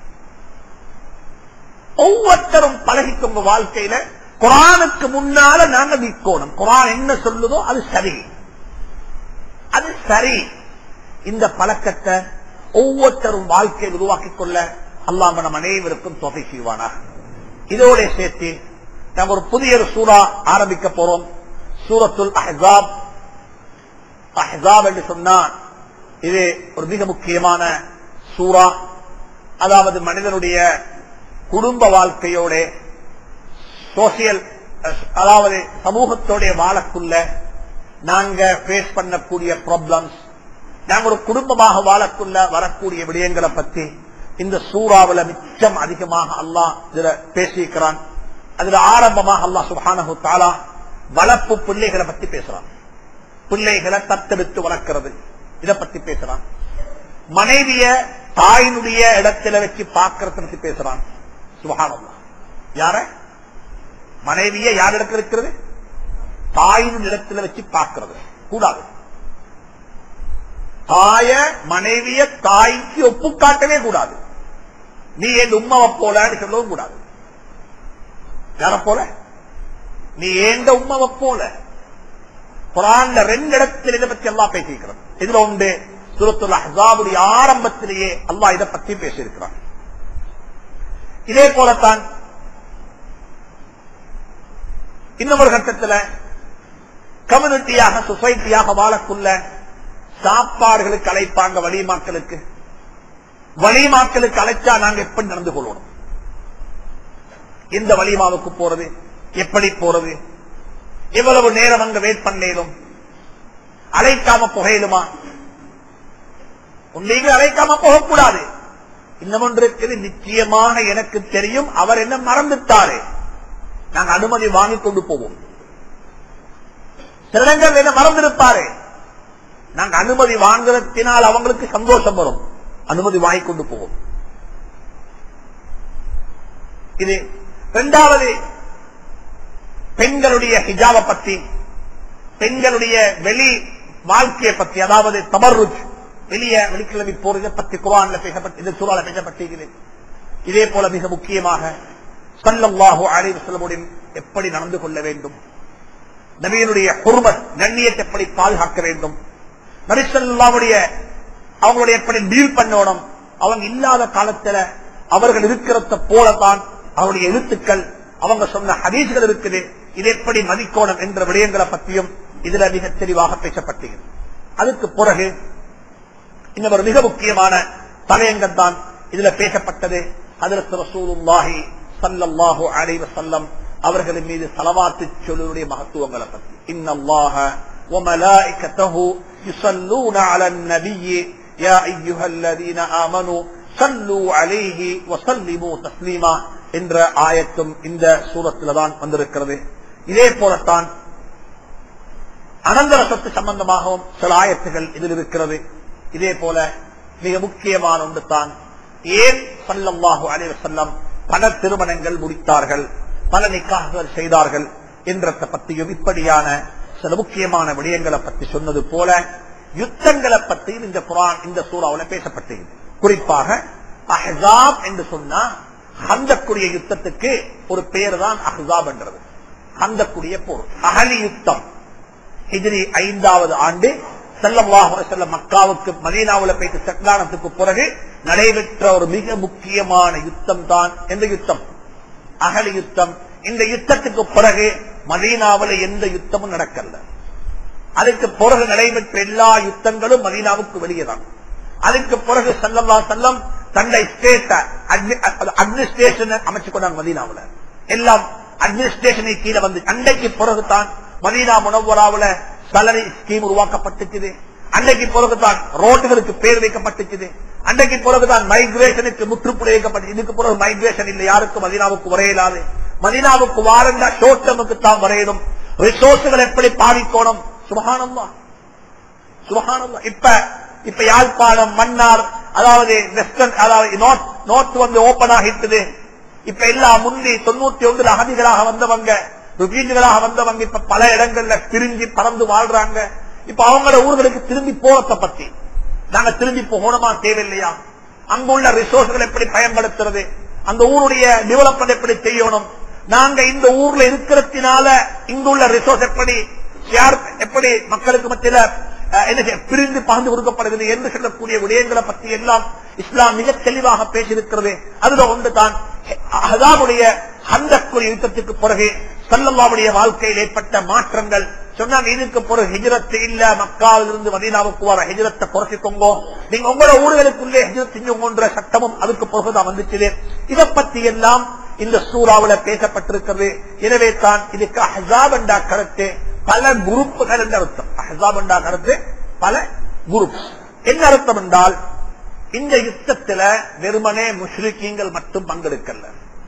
Speaker 1: ஒவ்வொருத்தரும் பழகிக்கொங்க வாழ்க்கையில. குர்ஆனுக்கு முன்னால நாங்க நிற்கணும். குர்ஆன் என்ன சொல்லுதோ அது சரி, அது சரி. இந்த பழக்கத்தை ஒவ்வொருத்தரும் வாழ்க்கையை உருவாக்கிக் கொள்ள அல்லாஹ் நம் அனைவருக்கும் தௌஃபீக் செய்வானாக. இதோட சேர்த்து நாம் ஒரு புதிய சூரா ஆரம்பிக்க போறோம். சூரத்துல் அஹ்ஸாப். அஹ்ஸாப் என்று சொன்னா இது ஒரு மிக முக்கியமான சூரா. அதாவது மனிதனுடைய குடும்ப வாழ்க்கையோட, சோசியல், அதாவது சமூகத்தோட வாழக்குள்ள நாங்க பேஸ் பண்ணக்கூடிய ப்ராப்ளம்ஸ், நாங்க ஒரு குடும்பமாக வாழக்குள்ள வரக்கூடிய விடயங்களை பத்தி இந்த சூறாவில மிச்சம் அதிகமாக அல்லாஹ் இதுல பேசியிருக்கிறான். அதுல ஆரம்பமாக அல்லாஹ் சுப்ஹானஹு தஆலா வளர்ப்பு பிள்ளைகளை பத்தி பேசுறான். பிள்ளைகளை தத்தெடுத்து வளர்க்கிறது, இதை பத்தி பேசுறான். மனைவிய தாயினுடைய இடத்துல வச்சு பார்க்கறத பத்தி பேசுறான். சுப்ஹானல்லாஹ். யார? மனைவிய யார் இடத்துல இருக்கிறது? தாயின் இடத்துல வச்சு பார்க்கிறது கூடாது. தாய மனைவிய தாய்க்கு ஒப்பு காட்டவே கூடாது. நீ என் உம்மாவை போலன்னு சொல்லவும் கூடாது. யார போல? நீ ஏந்த உம்மாவை போல. குர்ஆன்ல ரெண்டு இடத்தில் இதை பற்றி அல்லாஹ் பேசியிருக்கிறான். இதுல உண்டு சூரத்துல் அஹ்ஸாபுடைய ஆரம்பத்திலேயே அல்லாஹ் இதை பற்றி பேசியிருக்கிறான். இதே போலத்தான் இன்னொரு கட்டத்தில் கம்யூனிட்டியாக, சொசைட்டியாக வாழக்குள்ள சாப்பாடுகளுக்கு அழைப்பாங்க, வழி மக்களுக்கு. வலிமாக்களுக்கு அழைச்சா நாங்க எப்படி நடந்து கொள்ளணும், எந்த வலிமாவுக்கு போறது, எப்படி போறது, எவ்வளவு நேரம் அங்க வெயிட் பண்ணேலும், அழைக்காம புகையிலுமா? உண்மைக்கு அழைக்காம போகக்கூடாது. இன்னும் ஒன்று இருக்குது, நிச்சயமாக எனக்கு தெரியும் அவர் என்ன மறந்துட்டாரு, நாங்க அனுமதி வாங்கி கொண்டு போவோம். சிலங்கள் என்ன மறந்திருப்பாரு, நாங்க அனுமதி வாங்குறதுனால் அவங்களுக்கு சந்தோஷம் வரும், அனுமதி வாங்கி கொண்டு போவோம். இது இரண்டாவது. பெண்களுடைய ஹிஜாபை பத்தி, பெண்களுடைய வெளி வாழ்க்கையை பத்தி, அதாவது தபர்ருஜ், வெளியே வெளிக்கிழமை போறதை பத்தி குர்ஆன்ல பேசப்பட்டு, இந்த சூறால பேசப்பட்டிருக்கிறது. இதே போல மிக முக்கியமாக ஸல்லல்லாஹு அலைஹி வஸல்லம் எப்படி நடந்து கொள்ள வேண்டும், நபியினுடைய ஹுர்மத் கண்ணியத்தை எப்படி பாதுகாக்க வேண்டும், நபி ஸல்லல்லாஹுடைய அவங்களுடைய எப்படி டீல் பண்ணணும், அவங்க இல்லாத காலத்துல அவர்கள் இருக்கிறத போலதான் அவருடைய எழுத்துக்கள், அவங்க சொன்ன ஹதீஸ்கள் இருக்குது, இது எப்படி மதிக்கோணம் என்ற விடயங்களை பற்றியும் இதுல மிக தெளிவாக பேசப்பட்டது. அதுக்கு பிறகு இன்னொரு மிக முக்கியமான தலையங்கம் தான் இதுல பேசப்பட்டது. ஹஜ்ரத் ரசூலுல்லாஹி ஸல்லல்லாஹு அலைஹி வஸல்லம் அவர்களின் மீது ஸலவாத்து சொல்லுடைய மகத்துவங்களை பற்றி. இன்னல்லாஹ வ மலாயிகத்தஹு யுஸல்லூன அலன் நபிய்யி யா அய்யுஹல்லதீன ஆமனூ ஸல்லூ அலைஹி வ ஸல்லிமூ தஸ்லீமா என்ற ஆயத்தும் இந்த சூரத்தில் தான் வந்திருக்கிறது. இதே போலத்தான் அனந்தர சொத்து சம்பந்தமாகவும் சில ஆயத்துகள் இதில் இருக்கிறது. இதே போல மிக முக்கியமான ஒன்று தான், ஏன் ஸல்லல்லாஹு அலைஹி வஸல்லம் பல திருமணங்கள் முடித்தார்கள், பல நிக்காஹ்கள் செய்தார்கள் என்றதை பற்றியும் இப்படியான சில முக்கியமான விடயங்களை பற்றி சொன்னது போல யுத்தங்களை பற்றியும் இந்த குர்ஆன் இந்த சூறாவில் பேசப்பட்டது. குறிப்பாக அஹ்ஸாப் என்று சொன்னா ஹந்தக்குரிய யுத்தத்துக்கு ஒரு பேர் தான் அஹ்ஸாப் என்றது. ஹந்தக்குரிய போர், அஹலி யுத்தம். ஹிஜ்ரி ஐந்தாவது ஆண்டு ஸல்லல்லாஹு அலைஹி வஸல்லம் மக்காவுக்கு மதீனாவுல போயிட்டு செட்லானத்துக்கு பிறகு நடைபெற்ற ஒரு மிக முக்கியமான யுத்தம் தான் எந்த யுத்தம்? அஹலி யுத்தம். இந்த யுத்தத்துக்கு பிறகு மதீனாவுல எந்த யுத்தமும் நடக்கல. அதுக்கு பிறகு நடைபெற்ற எல்லா யுத்தங்களும் மதீனாவுக்கு வெளியே தான். அதுக்கு பிறகு ஸல்லல்லாஹு அலைஹி வஸல்லம் தன்னை ஸ்டேட் அட்மினிஸ்ட்ரேஷன் அமைச்சு கொண்டாங்க. மதீனாவுல எல்லாம் அட்மினிஸ்ட்ரேஷனை கீழே வந்து அன்றைக்கு பிறகுதான் மதீனா முனவ்வராவுல சலரி ஸ்கீம் உருவாக்கப்பட்டுச்சு. அன்றைக்கு பிறகுதான் ரோட்டுகளுக்கு பேர் வைக்கப்பட்டுச்சு. அன்றைக்கு பிறகுதான் மைக்ரேஷனுக்கு முற்றுப்புள்ளி வைக்கப்பட்டு. இதுக்கு பிறகு மைக்ரேஷன் இல்லை, யாருக்கும் மதீனாவுக்கு வரையலாது. மதீனாவுக்கு வாரண்டா ஷோர்ட் டேர்முக்கு தான் வரையணும். ரிசோர்ஸுகள் எப்படி பாதிக்கணும். சுபஹானல்லாஹ் சுபஹானல்லாஹ். இப்ப இப்ப யாழ்ப்பாணம், மன்னார், அதாவது வெஸ்டர்ன், அதாவது நார்த் நார்த் வந்து ஓபன் ஆகிட்டது. இப்ப எல்லா முந்தி தொண்ணூத்தி ஒன்றுல அகதிகளாக வந்தவங்க, ருபீன்களாக வந்தவங்க இப்ப பல இடங்கள்ல பிரிஞ்சு பறந்து வாழ்றாங்க. இப்ப அவங்களோட ஊர்களுக்கு திரும்பி போறத பத்தி நாங்க திரும்பி போகணுமா தேவையில்லையா? அங்குள்ள ரிசோர்ஸ்கள் எப்படி பயன்படுத்துறது, அந்த ஊருடைய டெவலப்மெண்ட் எப்படி செய்யணும், நாங்க இந்த ஊர்ல இருக்கிறதுனால இங்குள்ள ரிசோர்ஸ் எப்படி எப்படி மக்களுக்கு மத்தியில என்ன பிரிந்து பகிர்ந்து கொடுக்கப்படுகிறது என்று சொல்லக்கூடிய விடயங்களை பற்றி எல்லாம் இஸ்லாம் மிக தெளிவாக பேசியிருக்கிறது. அதுல ஒன்று தான் அஹ்ஸாபுடைய ஹந்தக்குரிய யுத்தத்துக்கு பிறகு ஸல்லல்லாஹுடைய வாழ்க்கையில் ஏற்பட்ட மாற்றங்கள் சொன்னாங்க. இதுக்கு பிறகு ஹிஜ்ரத் இல்ல, மக்காவில் இருந்து மதீனாவுக்கு வர ஹிஜ்ரத்தை குறைச்சிக்கோங்க, நீங்க உங்களோட ஊர்களுக்குள்ளே ஹிஜ்ரத் செஞ்சுங்கன்ற சட்டமும் அதுக்கு பிறகுதான் வந்துச்சு. இதை பத்தி எல்லாம் இந்த சூறாவுல பேசப்பட்டிருக்கிறது. எனவே தான் இதுக்கு அஹ்ஸாப் என்ற கருத்து பல குரூப்புகள் என்ற அர்த்தம். அஹ்ஸாப் என்ற கருத்து பல குரூப். என்ன அர்த்தம் என்றால், இந்த யுத்தத்துல வெறுமனே முஸ்லிக்கீங்கள் மட்டும் பங்கெடுக்கல,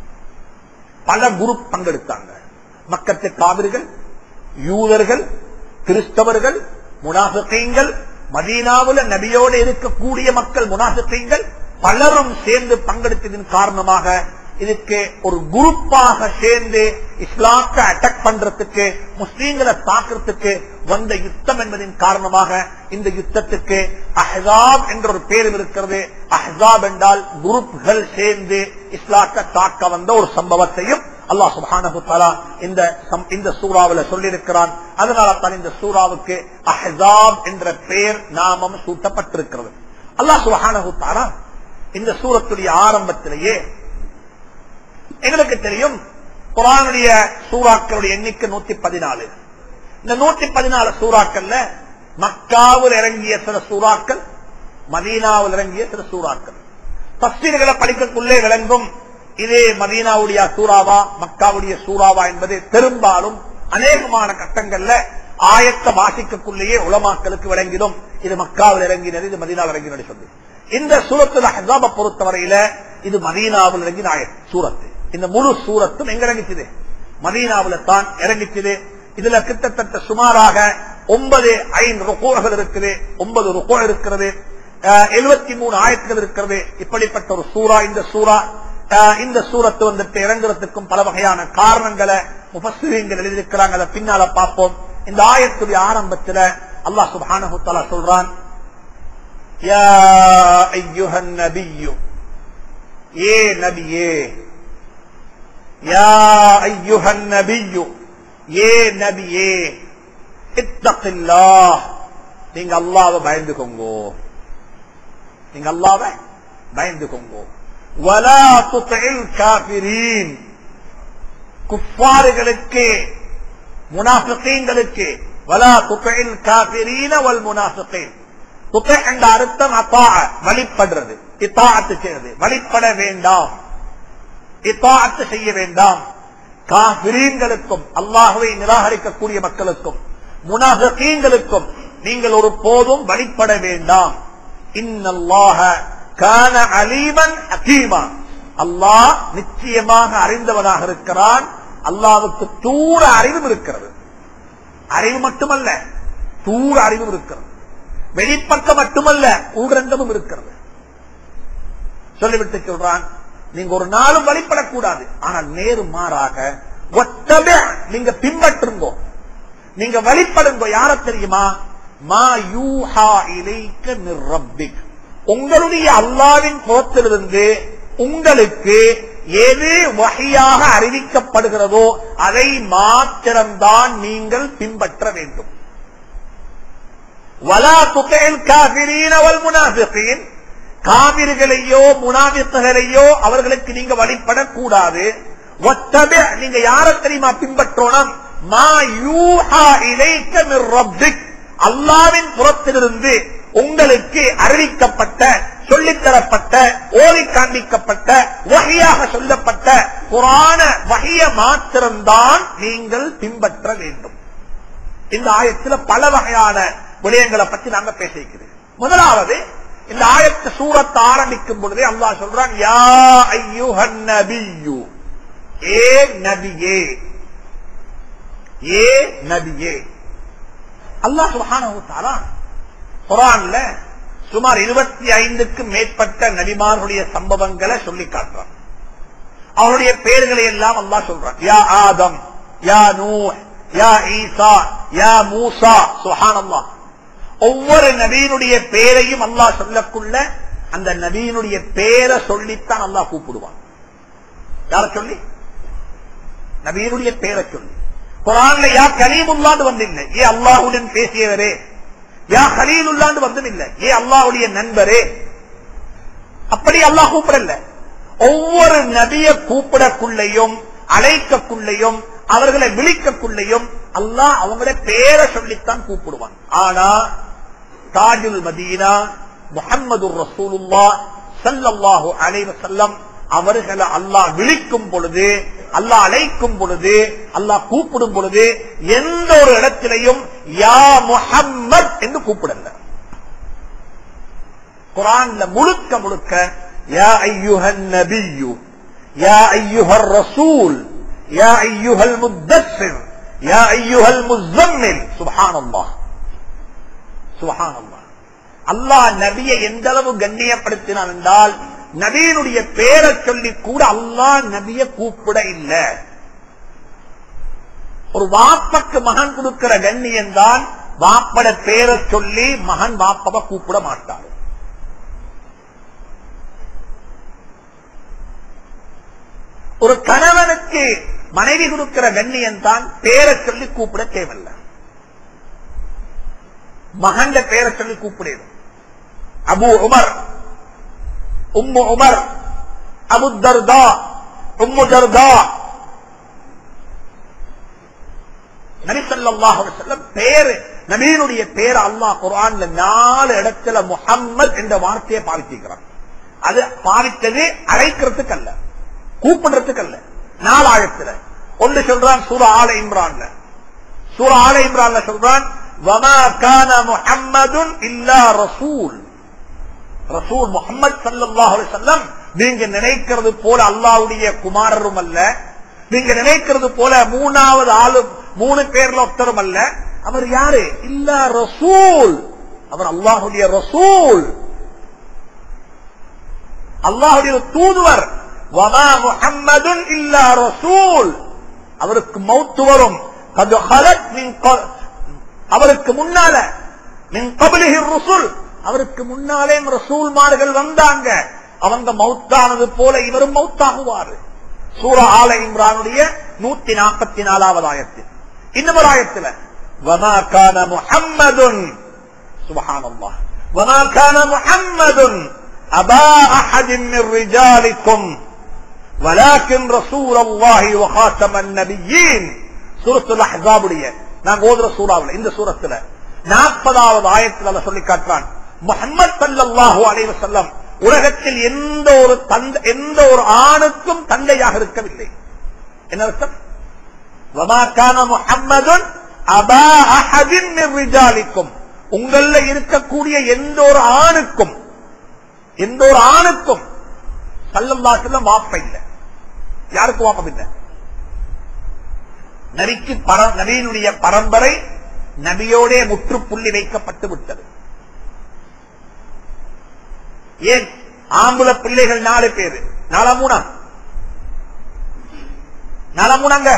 Speaker 1: பல குரூப் பங்கெடுத்தாங்க. மக்கத்து காவிர்கள், யூதர்கள், கிறிஸ்தவர்கள், முனாஃபிகீன்கள், மதீனாவுல நபியோடு இருக்கக்கூடிய மக்கள் முனாஃபிகீன்கள் பலரும் சேர்ந்து பங்கெடுத்ததின் காரணமாக இதுக்கு ஒரு குரூப்பாக சேர்ந்து இஸ்லாத்தை அட்டாக் பண்றதுக்கு, முஸ்லீம்களை தாக்குறதுக்கு வந்த யுத்தம் என்பதின் காரணமாக இந்த யுத்தத்துக்கு அஹ்ஸாப் என்ற ஒரு பேர் இருக்கிறது. அஹ்ஸாப் என்றால் குரூப்கள் சேர்ந்து இஸ்லாத்தை தாக்க வந்த ஒரு சம்பவத்தையும் அல்லாஹ் சுப்ஹானஹு வ தஆலா இந்த இந்த சூறாவில சொல்லியிருக்கிறான். அதனால தான் இந்த சூறாவுக்கு அஹ்ஸாப் என்ற பெயர் நாமம் சூட்டப்பட்டிருக்கிறது. அல்லாஹ் சுப்ஹானஹு வ தஆலா இந்த சூரத்துடைய ஆரம்பத்திலேயே எங்களுக்கு தெரியும், குர்ஆனுடைய சூறாக்களுடைய எண்ணிக்கை நூத்தி பதினாலு. இந்த நூத்தி பதினாலு சூறாக்கள்ல மக்காவில் இறங்கிய சில சூறாக்கள், மதீனாவில் இறங்கிய சில சூறாக்கள். தஃசீர்களை படிக்கக்குள்ளே விளங்கும் இதே மதீனாவுடைய சூறாவா மக்காவுடைய சூறாவா என்பது பெரும்பாலும் அநேகமான கட்டங்கள்ல ஆயத்த வாசிக்கக்குள்ளேயே உலமாக்களுக்கு விளங்கிடும். இது மக்காவில் இறங்கினது, இது மதீனாவில் இறங்கினது சொல்லி. இந்த சூரத்துல அஹ்ஸாபை பொறுத்தவரையில இது மதீனாவில் இறங்கின ஆயத் சூரத்து. இந்த முழு சூரத்தும் எங்க இறங்கிச்சது? மதீனாவில் தான் இறங்கிச்சது. இதுல கிட்டத்தட்ட சுமாராக ஒன்பது ஐந்து ருக்கூகள் இருக்குது, ஒன்பது ருக்கூ இருக்கிறது, எழுபத்தி மூணு ஆயத்துகள் இருக்கிறது. இப்படிப்பட்ட ஒரு சூரா இந்த சூரா. இந்த சூரத்து வந்துட்டு இறங்குறதுக்கும் பல வகையான காரணங்களை முஃபஸ்ஸிரீன்கள் எழுதியிருக்கிறாங்க. அதை பின்னால பார்ப்போம். இந்த ஆயத்துடைய ஆரம்பத்தில் அல்லாஹ் சுப்ஹானஹு வ தஆலா சொல்றான், யா அய்யுஹன் நபியு, ஏ நபியே, யா அய்யுஹன் நபியு, ஏ நபியே, இத்தகில்லாஹ், நீங்க அல்லாஹ்வை பயந்துக்கோங்க, நீங்க அல்லாஹ்வை பயந்துக்கோங்க. வலா துதில் காஃபிரீன், குஃபார்களுக்கு முனாஃபிகீன்களுக்கு, வலா துதில் காஃபிரீன வல் முனாஃபிகீன். துதி என்ற அர்த்தம் அத்தா, வழிபடுறது, இத்தாஅத் செய்வது, வழிபட வேண்டாம், இத்தாஅத் செய்ய வேண்டாம். காஃபிரீன்களுக்கும் அல்லாஹ்வை நிராகரிக்கக்கூடிய மக்களுக்கும் முனாஃபிகீன்களுக்கும் நீங்கள் ஒரு போதும் வழிபட வேண்டாம். இன்னல்லாஹ கான அலீமன் ஹகீமா, அல்லாஹ் நிச்சயமாக அறிந்தவனாக இருக்கிறான். அல்லாஹ்வுக்கு தூர அறிவும் இருக்கிறது. அறிவு மட்டுமல்ல, தூர அறிவும் இருக்கிறது. வெளிப்பக்கம் மட்டுமல்ல, உள்ரங்கமும் இருக்கிறது. சொல்லிவிட்டு சொல்றான், நீங்க ஒரு நாளும் வழிபடக்கூடாது. ஆனால் நேரு மாறாக நீங்க பின்பற்றுங்கோ, நீங்க வழிபடுங்க. யார தெரியுமா? மா யூஹா இலைக்க மிர் ரப்பிக், உங்களுடைய அல்லாஹ்வின் புறத்திலிருந்து உங்களுக்கு எது வஹியாக அறிவிக்கப்படுகிறதோ அதை மாத்திரம்தான் நீங்கள் பின்பற்ற வேண்டும். வலா துதில் காஃபிரீன வல் முனாஃபிகீன், காபிர்களையோ முனாஃபிக்குகளையோ அவர்களுக்கு நீங்க வழிபடக்கூடாது. வத்தபி, நீங்க யார தெரியுமா பின்பற்றணும்? மா யூஹா இலைக்க மிர் ரப்பிக், அல்லாஹ்வின் புறத்திலிருந்து உங்களுக்கு அறிவிக்கப்பட்ட, சொல்லித்தரப்பட்ட, ஓதி காண்பிக்கப்பட்ட, வஹியாக சொல்லப்பட்ட குர்ஆன வஹிய மாத்திரம்தான் நீங்கள் பின்பற்ற வேண்டும். இந்த ஆயத்தில் பல வகையான விடயங்களை பற்றி நாங்க பேசிக்கிறோம். முதலாவது, இந்த ஆயத்து சூரத்தை ஆரம்பிக்கும் பொழுதே அல்லாஹ் சொல்றான், யா அய்யுஹன் நபியு, ஏ நபியே, ஏ நபியே. அல்லாஹ் சுப்ஹானஹு வ தஆலா குர்ஆன்ல சுமார் இருபத்தி ஐந்துக்கு மேற்பட்ட நபிமார்களுடைய சம்பவங்களை சொல்லி காட்டுறான். அவருடைய பெயர்களை எல்லாம் அல்லாஹ் சொல்றான். யா ஆதம், யா நூஹ், யா ஈசா, யா மூசா. சுப்ஹானல்லாஹ். ஒவ்வொரு நபியினுடைய பெயரையும் அல்லாஹ் சொல்லக்குள்ள அந்த நபியினுடைய பெயரை சொல்லித்தான் அல்லாஹ் கூப்பிடுவான். யார சொல்லி? நபியினுடைய பெயரை சொல்லி. குர்ஆன்ல யா கலீமுல்லாஹ் வந்தில்லை, ஏ அல்லாஹ்வுடன் பேசியவரே. யா கலீலுல்லாஹ் வந்ததில்லை, ஏ அல்லாஹ்வுடைய நண்பரே. அப்படி அல்லாஹ் கூப்பிடல. ஒவ்வொரு நபியை கூப்பிடக்குள்ளையும் அழைக்கக்குள்ளையும் அவர்களை விழிக்கக்குள்ளையும் அல்லாஹ் அவங்கள பேரை சொல்லித்தான் கூப்பிடுவான். ஆனா தாஜுல் மதீனா முஹம்மது ரசூலுல்லாஹ் ஸல்லல்லாஹு அலைஹி வஸல்லம் அவர்களை அல்லாஹ் விழிக்கும் பொழுது, அல்லாஹ் அழைக்கும் பொழுது, அல்லாஹ் கூப்பிடும் பொழுது எந்த ஒரு இடத்திலையும் யா முஹம்மத் என்று கூப்பிடல. குர்ஆன்ல முழுக்க முழுக்க யா அய்யுஹன் நபியு, யா அய்யுஹர் ரசூல், யா அய்யுஹல் முத்தஸ்ஸிர், யா அய்யுஹல் முஸம்மில். சுப்ஹானல்லாஹ், சுப்ஹானல்லாஹ். அல்லாஹ் நபியை எந்த அளவு கண்ணியப்படுத்தினான் என்றால், நபியினுடைய பேரை சொல்லி கூட அல்லாஹ் நபியை கூப்பிட இல்லை. ஒரு வாப்பக்கு மகன் கொடுக்கிற கண்ணியம் தான் வாப்பட பேரை சொல்லி மகன் வாப்பவை கூப்பிட மாட்டார். ஒரு கணவனுக்கு மனைவி கொடுக்கிற கண்ணியம் தான் பேரை சொல்லி கூப்பிட தேவையில்லை. மகன் பேரை சொல்லி கூப்பிடணும். அபு உமர், உம்மு உமர், அபு தர்தா, உம்மு தர்தா. நபி ஸல்லல்லாஹு அலைஹி வஸல்லம் பேரு, நபியினுடைய பேரை அல்லாஹ் குர்ஆன்ல நாலு இடத்துல முஹம்மத் என்ற வார்த்தையை பாவிச்சிருக்கிறான். அது பாவித்தது அழைக்கிறதுக்கு அல்ல, கூப்பிடுறதுக்கு அல்ல. நாலு ஆயத்துல ஒன்று சொல்றான் சூரா ஆல இம்ரான்ல. சூரா ஆல இம்ரான்ல சொல்றான் வமா கான முஹம்மதுன் இல்லா ரசூல். ரசூல் முஹம்மது ஸல்லல்லாஹு அலைஹி வஸல்லம் நீங்க நினைக்கிறது போல அல்லாஹ்வுடைய குமாரரும் அல்ல, நீங்க நினைக்கிறது போல மூணாவது ஆளு மூணு பேர்ல ஒருத்தரும் அல்ல. அவர் யாரு? இல்லா ரசூல். அவர் அல்லாஹ்வுடைய ரசூல், அல்லாஹ்வுடைய தூதுவர். வமா முஹம்மதுன் இல்லா ரசூல். அவருக்கு மௌத் வரும். கத் ஹலத் மின் அவருக்கு முன்னால மின் கப்லிஹி ருசுல், அவருக்கு முன்னாலே ரசூல்மார்கள் வந்தாங்க. அவங்க மௌத்தானது போல இவரும் மௌத்தாகுவார். சூரா ஆல இம்ரானுடைய நூத்தி நாற்பத்தி நாலாவது ஆயத்தில். இன்னொரு ஆயத்தில் வமா கான முஹம்மதுன் சுப்ஹானல்லாஹ் வமா கான முஹம்மதுன் அபா அஹதின் மின் ரிஜாலிக்கும் வலாக்கின் ரசூலல்லாஹி வ காத்தமன் நபியீன். சூரத்துல் அஹ்ஸாபுடைய நாங்க ஓதுற சூறாவில் இந்த சூரத்துல நாற்பதாவது ஆயத்தில் அல்ல சொல்லி காட்டுறான் முஹம்மது ஸல்லல்லாஹு அலைஹி வஸல்லம் உலகத்தில் எந்த ஒரு தந்தை எந்த ஒரு ஆணுக்கும் தந்தையாக இருக்கவில்லை. என்ன அர்த்தம்? வமா கான முஹம்மதுன் அபா அஹதின் மின் ரிஜாலிக்கும், உங்கள இருக்கக்கூடிய எந்த ஒரு ஆணுக்கும் எந்த ஒரு ஆணுக்கும் ஸல்லல்லாஹு அலைஹி வஸல்லம் வாப்ப இல்லை. யாருக்கும் வாப்பம் இல்லை. நபிக்கு நபியினுடைய பரம்பரை நபியோடே முற்றுப்புள்ளி வைக்கப்பட்டு விட்டது. ஏன்? ஆம்புல பிள்ளைகள் நாலு பேரு. நாலா மூணா? நாலா மூணாங்க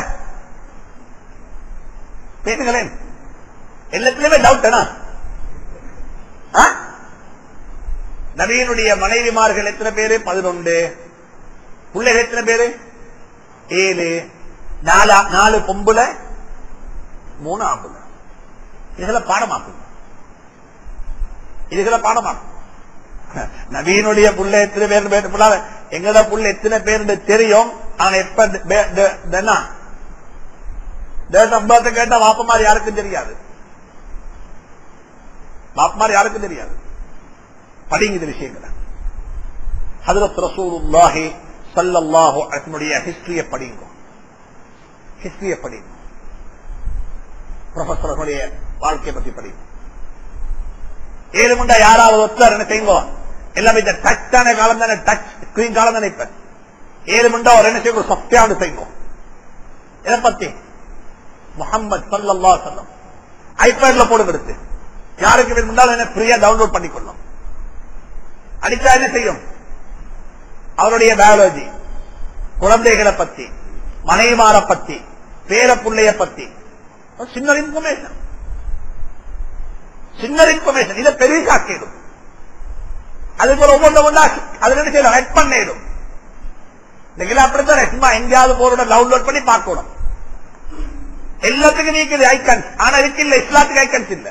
Speaker 1: பேசுங்களேன். எல்லாத்திலுமே டவுட். நபியினுடைய மனைவிமார்கள் எத்தனை பேரு? பதினொன்று. பிள்ளைகள் எத்தனை பேரு? ஏழு. நாலு நாலு பொம்புல, மூணு ஆம்புல. இதுல பாடமாக்கும், இதுல பாடமாக்கும். நவீனுடைய புள்ள எத்தனை பேர்? எங்கட புள்ள எத்தனை பேர் தெரியும். ஆனா எப்ப டேட் ஆஃப் பர்த் கேட்டா வாப்பமாரி யாருக்கும் தெரியாது. வாப்பமாரி யாருக்கும் தெரியாது. படிங்க இந்த விஷயங்களை. ஹஜ்ரத் ரசூலுல்லாஹி ஸல்லல்லாஹு அலைஹி வஸல்லம் ஹிஸ்டரிய படிங்க, ஹிஸ்டரிய படிங்க. ப்ரொஃபஸர்களுடைய வாழ்க்கையை பத்தி படிங்க. ஏழு முண்டா யாராவது ஒருத்தர் என்ன செய்யுங்க, எல்லாமே இந்த டச்சான காலம் தானே, டச் ஸ்கிரீன் காலம் தானே. இப்ப ஏழு முண்டா ஒரு என்ன செய்யும், சப்தியாவது செய்யுங்க. இதை பத்தி முஹம்மது ஸல்லல்லாஹு அலைஹி வஸல்லம் ஐபேட்ல போடுங்க, எடுத்து யாருக்கு வேணும்னாலும் என்ன ஃப்ரீயா டவுன்லோட் பண்ணிக்கொள்ளும். அடிச்சா என்ன செய்யும், அவருடைய பயாலஜி, குழந்தைகளை பத்தி, மனைவிமார பத்தி, பேர பிள்ளைய பத்தி சின்ன இன்ஃபர்மேஷன், சின்ன இன்ஃபர்மேஷன். இதை பெரிசாக்கிடும். அதுக்கு ஒரு ஒவ்வொன்று ஒன்றா அதுல என்ன செய்யலாம், ஹெட் பண்ணிடும். நீங்களா அப்படித்தான் சும்மா எங்கேயாவது போறோட டவுன்லோட் பண்ணி பார்க்கணும். எல்லாத்துக்கும் நீக்குது ஐக்கன்ஸ், ஆனா இருக்கு இல்ல இஸ்லாத்துக்கு ஐக்கன்ஸ் இல்ல.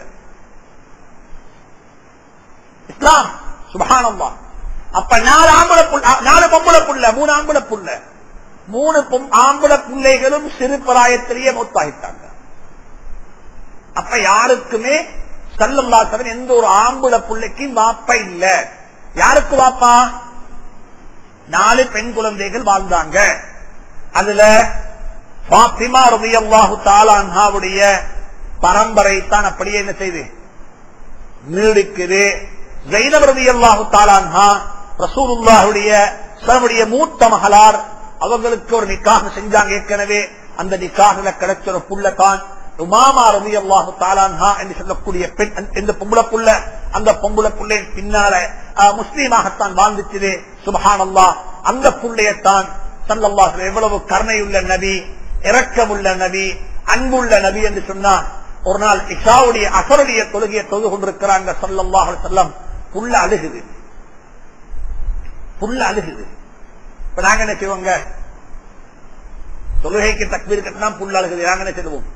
Speaker 1: இஸ்லாம் சுப்ஹானல்லாஹ். அப்ப நாலு ஆம்பளை புள்ள, நாலு பொம்பளை புள்ள, மூணு ஆம்பளை புள்ள, மூணு ஆம்பளை பிள்ளைகளும் சிறு பிராயத்திலேயே மௌத்தாகிட்டாங்க. அப்ப யாருக்குமே ஸல்லல்லாஹு அலைஹி வஸல்லம் எந்த ஒரு ஆம்பளை பிள்ளைக்கும் வாப்பா இல்ல. யாருக்கு வாப்பா? நாலு பெண் குழந்தைகள் வாழ்ந்தாங்க. அதுல ஃபாத்திமா ரலியல்லாஹு தஆலா அன்ஹாவுடைய பரம்பரை தான் அப்படியே என்ன செய்து நீடிக்குது. ஸைனப் ரலியல்லாஹு தஆலா அன்ஹா ரசூலுல்லாஹுடைய தன்னுடைய மூத்த மகளார், அவங்களுக்கு ஒரு நிக்காஹ் செஞ்சாங்க ஏற்கனவே. அந்த நிக்காஹ்ல கிடைச்ச ஒரு புள்ள தான் உமாமா ரலியல்லாஹு தஆலா அன்ஹா என்று சொல்லக்கூடிய பெண். இந்த பொம்பளை புள்ள, அந்த பொம்பளை புள்ளை பின்னால முஸ்லீமாகத்தான் வாழ்ந்துச்சு. சுப்ஹானல்லாஹ். அந்த புள்ளையத்தான் ஸல்லல்லாஹு அலைஹி வஸல்லம் எவ்வளவு கருணையுள்ள நபி, இரக்கமுள்ள நபி, அன்புள்ள நபி என்று சொன்னார். ஒரு நாள் இஷாவுடைய அசருடைய தொழுகையை தொழுது கொண்டிருக்கிறாங்க ஸல்லல்லாஹு அலைஹி வஸல்லம். புள்ள அழுகுது, புள்ள அழுகுது. இப்ப நாங்க என்ன செய்வோங்க, தொழுகைக்கு தக்பீர் கட்டினா புள்ள அழுகுது, நாங்க என்ன செய்வோம்?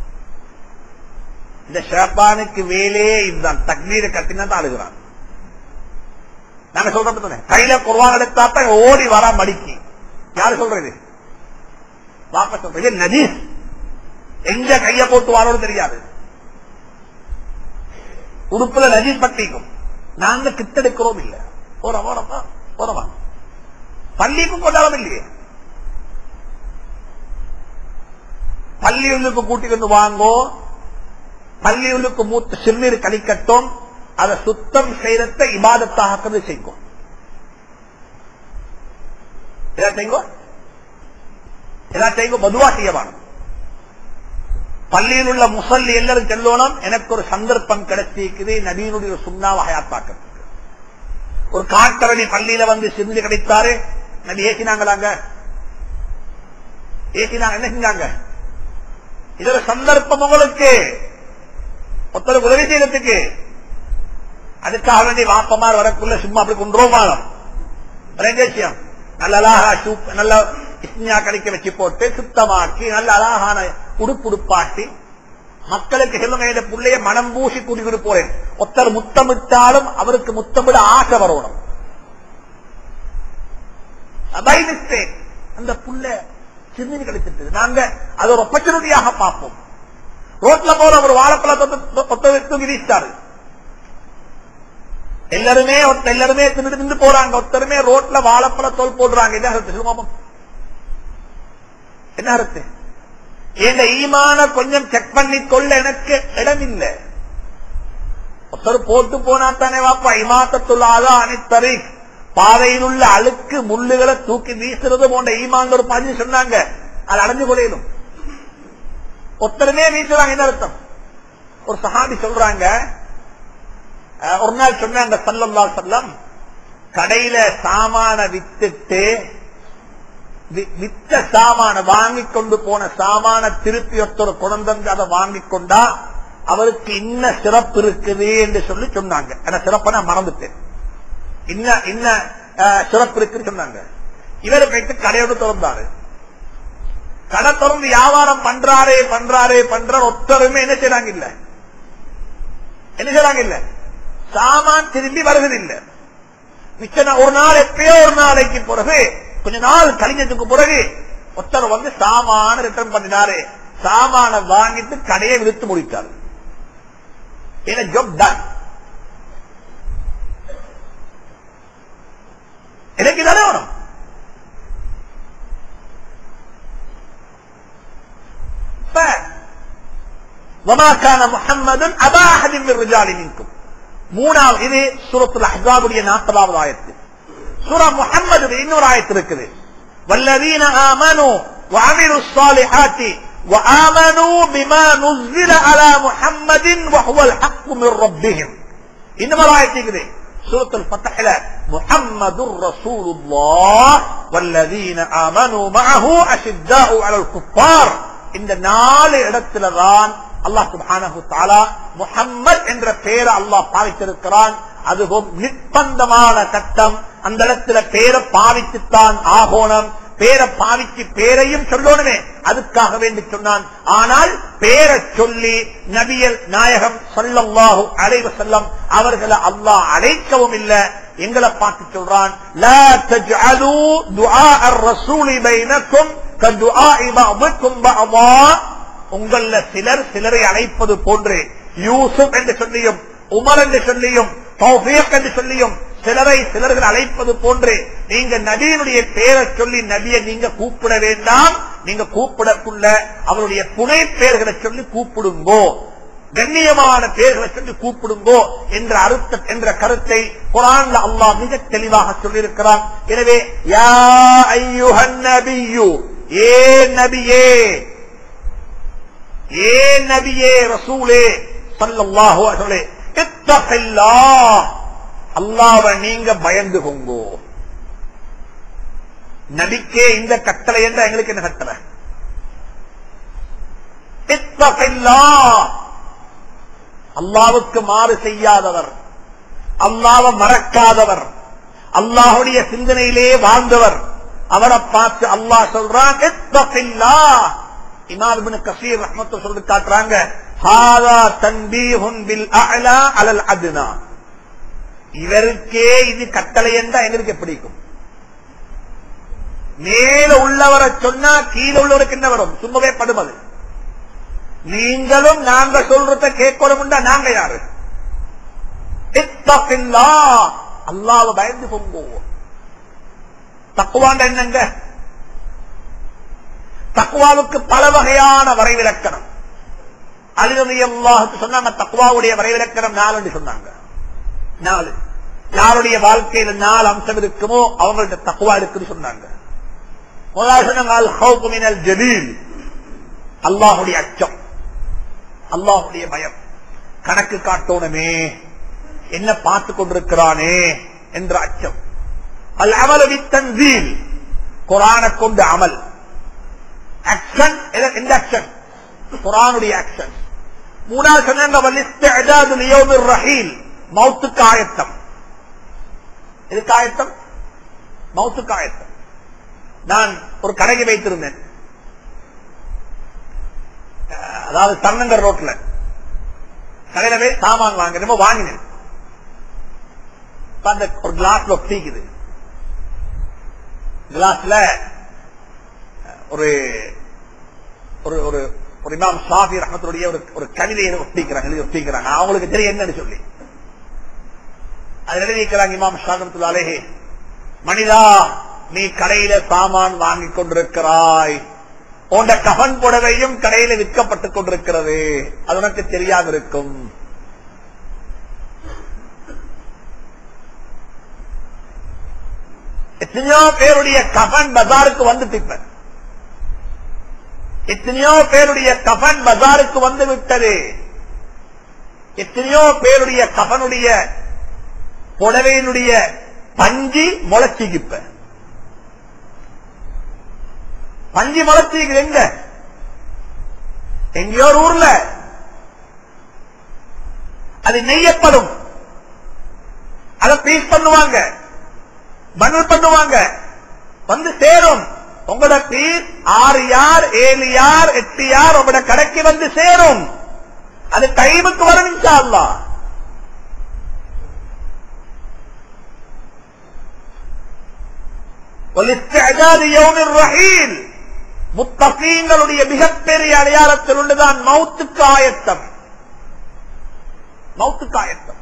Speaker 1: இந்த ஷைத்தானுக்கு வேலையே இதுதான், தக்பீரை கட்டினா தான் அழுகிறான். நாங்க சொல்றோம் கையில குர்ஆன் எடுத்தாப்ப ஓடி வரா மடிக்கு. யாரு சொல்றது? வாப்பா சொல்றது. நஜீஸ் எங்க கைய போட்டு வாரோடு தெரியாது. உடுப்புல நஜீஸ் பட்டிக்கும். நாங்க கிட்டெடுக்கிறோம் இல்ல. போறவா போறவா பள்ளிக்கும் கொண்டாடம் இல்லையே. பள்ளியுள்ளுக்கு கூட்டிக்கொண்டு வாங்கோ, பள்ளியுள்ளுக்கு மூத்த சிறுநீர் கழிக்கட்டும், அதை சுத்தம் செய்யறத இபாதத்தாக செய்யும். பொதுவா செய்யவான். பள்ளியில் உள்ள முசல்லி எல்லாரும் செல்லோனும். எனக்கு ஒரு சந்தர்ப்பம் கிடைச்சிருக்குது நபியினுடைய சுண்ணாவை ஹயாத்தாக்கிறதுக்கு. ஒரு காட்டரணி பள்ளியில வந்து சிந்து கிடைத்தாரு. நபி ஏசினாங்களாங்க, ஏசினாங்க. என்ன செஞ்சாங்க? இதுல சந்தர்ப்பம் உங்களுக்கு ஒருத்தருக்கு உதவி செய்யறதுக்கு. அதுக்காக வேண்டிய வாப்பமார் வரக்குள்ள சும்மா அப்படி குன்றோமானம் விஷயம் நல்ல அழகா சூப் நல்ல இஸ்மியா கடிக்க வச்சு போட்டு சுத்தமாக்கி நல்ல அழகான உடுப்புடுப்பாட்டி மக்களுக்கு சொல்லுங்க, இந்த புள்ளைய மனம் பூசி கூட்டிக்கிட்டு போறேன். ஒருத்தர் முத்தமிட்டாலும் அவருக்கு முத்தமிட ஆசை வரணும். அந்த புள்ள சிறுநீர் கழிச்சிட்டு நாங்க அது ஒரு ஆப்பர்ச்சுனிட்டியாக பார்ப்போம். ரோட்ல போற ஒரு வாழைப்பழத்தை தூக்கி வீசிட்டாரு. எல்லாருமே எல்லாருமே தின்னு தின்னு போறாங்க. ஒருத்தருமே ரோட்ல வாழைப்பழ தோல் போடுறாங்க. என்ன அர்த்தம் சொல்லுவோம்? என்ன அர்த்தம்? இந்த ஈமான கொஞ்சம் செக் பண்ணி கொள்ள எனக்கு இடம் இல்லை. ஒருத்தர் போட்டு போனா தானே வாப்பா இமாத்தத்துள்ளாத அனைத்தரை பாதையில் உள்ள அழுக்கு முள்ளுகளை தூக்கி வீசுறது போன்ற ஈமான் ஒரு பதிவு சொன்னாங்க. அது அடைஞ்சு கொள்ளையிலும் ஒருத்தருமே வீசுறாங்க. என்ன அர்த்தம்? ஒரு சஹாபி சொல்றாங்க, ஒரு நாள் சொன்னாங்க ஸல்லல்லாஹு அலைஹி வஸல்லம், கடையில சாமான வித்துட்டு வித்த சாமான வாங்கி கொண்டு போன சாமான திருப்பி ஒருத்தர் குழந்தை அதை வாங்கி கொண்டா அவருக்கு இன்ன சிறப்பு இருக்குது என்று சொல்லி சொன்னாங்க. ஆனா சிறப்பை நான் மறந்துட்டேன். இன்ன இன்ன சிறப்பு இருக்குன்னு சொன்னாங்க. இவரை போயிட்டு கடையோடு திறந்தாரு. கடை திறந்து வியாபாரம் பண்றாரே பண்றாரே பண்ற ஒருத்தருமே என்ன செய்றாங்க இல்ல, என்ன செய்றாங்க இல்ல, சாமான் திரும்பி வருவதில்லை. மிச்சம் ஒரு நாள் எப்பயோ ஒரு நாளைக்கு பிறகு கொஞ்ச நாள் கழிஞ்சதுக்கு பிறகு ஒருத்தர் வந்து சாமான ரிட்டர்ன் பண்ணினாரு. சாமான வாங்கிட்டு கடையை விழுத்து முடித்தார். என்ன ஜாப் டன். எனக்கு தானே வரும். وما كان محمد أبا أحد من الرجال منكم. மூணாவது இது சூரத்துல் அஹ்ஸாபுடைய நாற்பதாவது ஆயத்து. சூரா முஹம்மதுடைய இன்னொரு ஆயத்து இருக்குது. வல்லதீன ஆமனு வஅமிலு ஸ்ஸாலிஹாத்தி வஆமனு பிமா நுஸில அலா முஹம்மதின் வஹுவல் ஹக்கு மிர் ரப்பிஹிம். இன்னொரு ஆயத்து இருக்குது சூரத்துல் ஃபத்ஹ்ல முஹம்மதுர் ரசூலுல்லாஹ் வல்லதீன ஆமனு மஅஹு அஷித்தாஉ அலல் குஃபார். இந்த நாலு இடத்துல தான் அல்லாஹ் சுப்ஹானஹு வ தஆலா முஹம்மத் என்ற பெயரை அல்லாஹ் பாவித்திருக்கிறான். அதுவும் நிர்பந்தமான கட்டம். அந்த இடத்துல பேரை பாவித்துத்தான் ஆகோணம். பேரை பாவிச்சு பேரையும் சொல்லணுமே, அதுக்காக வேண்டி சொன்னான். ஆனால் பேரை சொல்லி நபியல் நாயகம் ஸல்லல்லாஹு அலைஹி வஸல்லம் அவர்களை அல்லாஹ் அழைக்கவும் இல்லை. எங்களை பார்த்து சொல்றான், லா தஜ்அலூ துஆ அர்-ரசூலி பைனக்கும் கதுஆஇ பஅதுக்கும் பஅதா. உங்கள சிலர் சிலரை அழைப்பது போன்று யூசுப் என்று சொல்லியும் உமர் என்று சொல்லியும் தௌஃபீக் என்று சொல்லியும் சிலரை சிலர்கள் அழைப்பது போன்று நீங்க நபியினுடைய பெயரை சொல்லி நபியை நீங்க கூப்பிட வேண்டாம். நீங்க கூப்பிடக்குள்ள அவருடைய புனை பெயர்களை சொல்லி கூப்பிடுங்கோ, கண்ணியமான பெயர்களை சொல்லி கூப்பிடுங்கோ என்ற அர்த்த என்ற கருத்தை குர்ஆன்ல அல்லாஹ் மிக தெளிவாக சொல்லியிருக்கிறான். எனவே யா அய்யுஹன் நபியு, ஏ நபியே, ஏ நபியே ரசூலே ஸல்லல்லாஹு அலைஹி வஸல்லம், இத்தகில்லாஹ், அல்லாஹ்வை நீங்க பயந்துகோங்கோ. நபிக்கே இந்த கட்டளை என்ற எங்களுக்கு என்ன கட்டளை? இத்தகில்லாஹ், அல்லாஹ்வுக்கு மாறு செய்யாதவர், அல்லாஹ்வை மறக்காதவர், அல்லாஹ்வுடைய சிந்தனையிலே வாழ்ந்தவர், அவரை பார்த்து அல்லாஹ் சொல்றான் இத்தகில்லாஹ். இமாம் இப்னு கஸீர் ரஹ்மத்துல்லாஹி சொல்லி காட்டுறாங்க, ஹாதா தன்பீஹுன் பில் அஅலா அலல் அத்னா. இவருக்கே இது கட்டளை என்றா எங்களுக்கு பிடிக்கும். மேல உள்ளவரை சொன்னா கீழே உள்ளவருக்கு என்ன வரும்? சும்மாவே படுமது. நீங்களும் நாங்க சொல்றத கேட்கணும்டா நாங்க யாரு? இத்தகில்லாஹ், அல்லாஹ்வை பயந்து போங்கோ. தக்குவாண்ட என்னங்க? தக்குவாவுக்கு பல வகையான வரைவிலக்கணம். அலி ரலியல்லாஹு சொன்னாங்க, தக்குவாவுடைய வரைவிலக்கணம் நாலு என்று சொன்னாங்க. நாலு. யாருடைய வாழ்க்கையில நாலு அம்சம் இருக்குமோ அவங்கள்ட்ட தக்குவா இருக்குன்னு சொன்னாங்க. முதலாவது சொன்னாங்க அல் ஹௌஃபு மினல் ஜலீல், அல்லாஹுடைய அச்சம், அல்லாஹுடைய பயம். கணக்கு காட்டோணுமே, என்ன பார்த்து கொண்டிருக்கிறானே என்ற அச்சம். அல் அமலு பித்தன்சீல், குர்ஆனை கொண்டு அமல். ஆக்ஷன், எந்த ஆக்ஷன்? குர்ஆனுடைய ஆக்ஷன். மூணாவது சொன்னாங்க வல் இஸ்திஅதாது லியௌமிர் ரஹீல், மௌத்துக்கு ஆயத்தம். எதுக்கு ஆயத்தம்? மௌத்துக்கு ஆயத்தம். நான் ஒரு கடைக்கு வைத்திருந்தேன், அதாவது தன்னங்கர் ரோட்ல கடையில போய் சாமான் வாங்க வாங்கினேன். அந்த ஒரு கிளாஸ்ல ஒட்டிக்குது. கிளாஸ்ல ஒரு ஒரு ஒரு இமாம் ஷாஃபி ரஹ்மத்துல்லாஹி ஒரு ஒரு கவிதையை ஒட்டிக்கிறாங்க, எழுதி ஒட்டிக்கிறாங்க. அவங்களுக்கு தெரியும் என்னன்னு சொல்லி அது எழுதிக்கிறாங்க. இமாம் ஷாஃபி ரஹ்மத்துல்லாஹி அலைஹி, மனிதா நீ கடையில சாமான் வாங்கி கொண்டிருக்கிறாய், உண்ட கஃன் புடவையும் கடையில விற்கப்பட்டுக் கொண்டிருக்கிறது, அது உனக்கு தெரியாம இருக்கும். எத்தனையோ பேருடைய கஃன் பஜாருக்கு வந்துட்டு, இப்ப எத்தனையோ பேருடைய கஃன் பஜாருக்கு வந்து விட்டது. எத்தனையோ பேருடைய கஃனுடைய புடவையினுடைய பஞ்சி முளைச்சிக்கு, இப்ப பஞ்சி முளைச்சிக்கு எங்க? எங்கேயோ ஊர்ல அது நெய்யப்படும், அதை பீஸ் பண்ணுவாங்க, பண்டில் பண்ணுவாங்க, வந்து சேரும். உங்களோட பீஸ் ஆறு யார் ஏழு யார் எட்டு யார் உங்களோட கடைக்கு வந்து சேரும். அது டைமுக்கு வரும் இன்ஷா அல்லாஹ். முத்தகீன்களுடைய மிகப்பெரிய அடையாளத்தில் ஒன்றுதான் மௌத்துக்கு ஆயத்தம். மௌத்துக்கு ஆயத்தம்.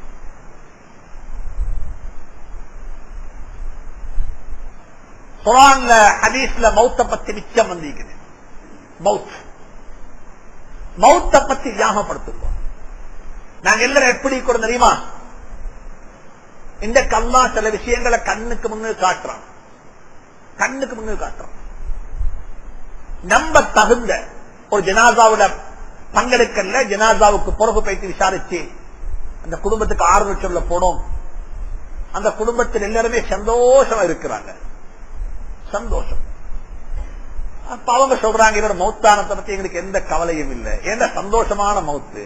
Speaker 1: குர்ஆன்ல ஹதீஸ்ல மௌத்த பத்தி மிச்சம் வந்திருக்குது. மௌத் மௌத்த பத்தி ஞாபகப்படுத்துவோம். நாங்க எல்லாரும் எப்படி கூட தெரியுமா, இந்த கல்லா சில விஷயங்களை கண்ணுக்கு முன்னு காட்டுறான், கண்ணுக்கு முன்னு காட்டுறான். நம்ப தகுந்த ஒரு ஜனாசாவோட பங்கெடுக்கல, ஜனாசாவுக்கு பொறுப்பு பயிற்சி விசாரிச்சு அந்த குடும்பத்துக்கு ஆறுதல் சொல்ல போனோம். அந்த குடும்பத்தில் எல்லாருமே சந்தோஷமா இருக்கிறாங்க, சந்தோஷம். அப்ப அவங்க சொல்றாங்க, இவரோட மௌத்தானத்தை பத்தி எங்களுக்கு எந்த கவலையும் இல்லை, ஏன்னா சந்தோஷமான மௌத்து,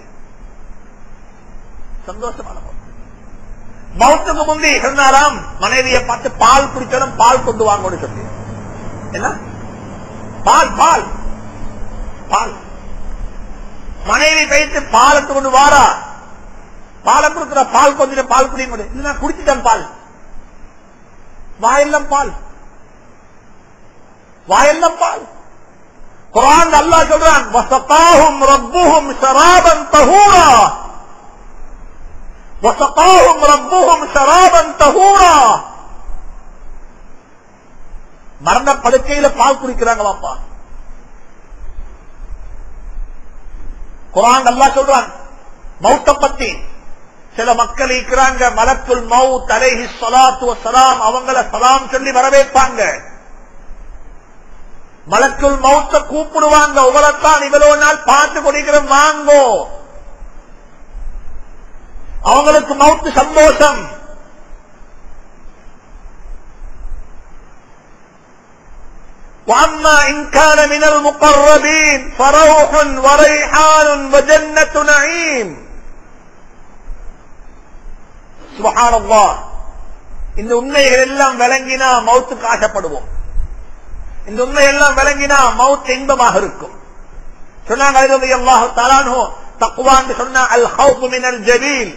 Speaker 1: சந்தோஷமான மௌத்து. மௌத்துக்கு முந்தி சொன்னாராம், மனைவியை பார்த்து பால் குடிச்சாலும் பால் கொண்டு வாங்கன்னு சொல்லி. என்ன? பால் பால் பால். மனைவி வைத்து பாலத்து கொண்டு வாரா, பாலை கொடுக்குற, பால் கொஞ்சம் பால் குடிக்க முடியும். இல்ல நான் குடிச்சுட்டேன் பால், வாயெல்லாம் பால், வாயெல்லாம் பால். குர்ஆன் அல்லாஹ் சொல்றான், வஸகாஹும் ரப்புஹும் ஷராபன் தஹூரா, வஸகாஹும் ரப்புஹும் ஷராபன் தஹூரா. மரண படுக்கையில பால் குடிக்கிறாங்களாப்பா. குர்ஆன் அல்லாஹ் சொல்றான் மௌத்த பத்தி. சில மக்கள் இருக்கிறாங்க, மலக்குல் மௌத் அலைஹி ஸலாத்து வஸ்ஸலாம், அவங்கள சலாம் சொல்லி வரவேற்பாங்க. மலக்குல் மௌத்த கூப்பிடுவாங்க, உங்களைத்தான் இவ்வளவு நாள் பார்த்து கொடுக்கிறோம், வாங்கோ. அவங்களுக்கு மௌத்து சந்தோஷம். وَأَمَّا إِنْ كَانَ مِنَ الْمُقَرَّبِينَ فَرَوْحٌ وَرَيْحَانٌ وَجَنَّةُ نَعِيمٍ. சுப்ஹானல்லாஹ். இந்த உண்மைகள் எல்லாம் விளங்கினா மௌத்துக்கு ஆசைப்படுவோம். இந்த உண்மை எல்லாம் விளங்கினா மௌத் இன்பமாக இருக்கும். சொன்னாங்க ரலியல்லாஹு தஆலா அன்ஹு, தக்வான்னு சொன்னா அல் ஹௌஃபு மினல் ஜலீல்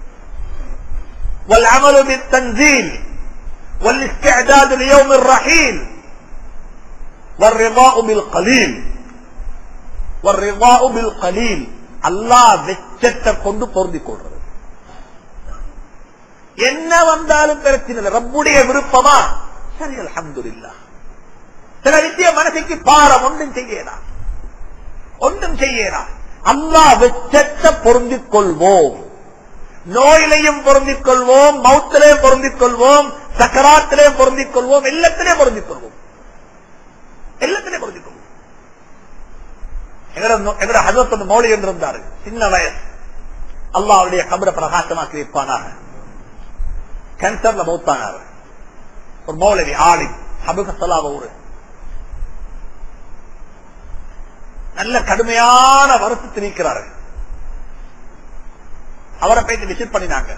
Speaker 1: வல் அமலு பித் தன்சீல் வல் இஸ்திஅதாது லியௌமிர் ரஹீல் வல் ரிதாஉ பில் கலீல். வல் ரிதாஉ பில் கலீல், அல்லாஹ் வெச்சத்தை கொண்டு பொருந்திக் கொள்றது. என்ன வந்தாலும் பிரச்சனை இல்லை, ரப்புடைய விருப்பமா சரி அல்ஹம்துலில்லாஹ். சில விஷயம் மனசுக்கு பாரம் ஒன்றும் செய்யலாம், ஒன்றும் செய்யலாம். அல்லாஹ் வெச்சத்தை பொருந்திக் கொள்வோம், நோயிலையும் பொருந்திக் கொள்வோம், மௌத்திலையும் பொருந்திக் கொள்வோம், சக்கராத்திலையும் பொருந்திக் கொள்வோம், எல்லாத்திலையும் பொருந்திக் கொள்வோம், எல்லாத்திலையும் பொருந்திக் கொள்வோம். எங்கட ஹஜ்ரத் ஒன்று மௌலி என்று இருந்தாரு, சின்ன வயசு. அல்லாஹ்வுடைய கபரை பிரகாசமாக்கி வைப்பானாக. கேன்சர்ல மௌத்தானார். ஒரு மௌலவி ஆளி ஹபுகசலாவ ஊரு. நல்ல கடுமையான வருத்தத்தில் இருக்கிறாரு. அவரை போயிட்டு விசிட் பண்ணினாங்க.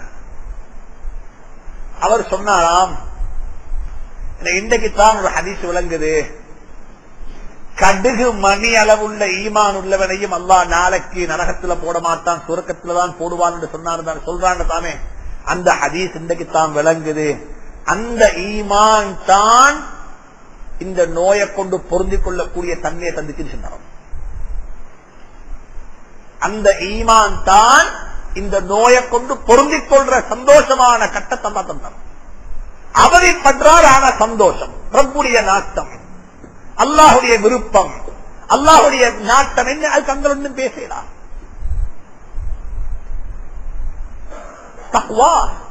Speaker 1: அவர் சொன்னாராம், இன்றைக்கு தான் ஒரு ஹதீஸ் விளங்குது, கடுகு மணி அளவுள்ள ஈமான் உள்ளவனையும் அல்லாஹ் நாளைக்கு நரகத்துல போட மாட்டான், சுரக்கத்துல தான் போடுவான் என்று சொன்னார் சொல்றாங்க தானே. அந்த ஹதீஸ் இன்றைக்கு தான் விளங்குது. அந்த ஈமான் தான் இந்த நோயை கொண்டு பொருந்திக் கொள்ளக்கூடிய தன்மையை தந்துச்சு சொன்னார். அந்த ஈமான் தான் இந்த நோயை கொண்டு பொருந்திக் கொள்ற சந்தோஷமான கட்டத்தை தந்தார். அவதிப்படுறார், ஆன சந்தோஷம், ரப்புடைய நாட்டம், அல்லாஹுடைய விருப்பம், அல்லாஹுடைய நாட்டம் என்ன, அது தங்கள் ஒன்றும் பேசலாம். தக்வா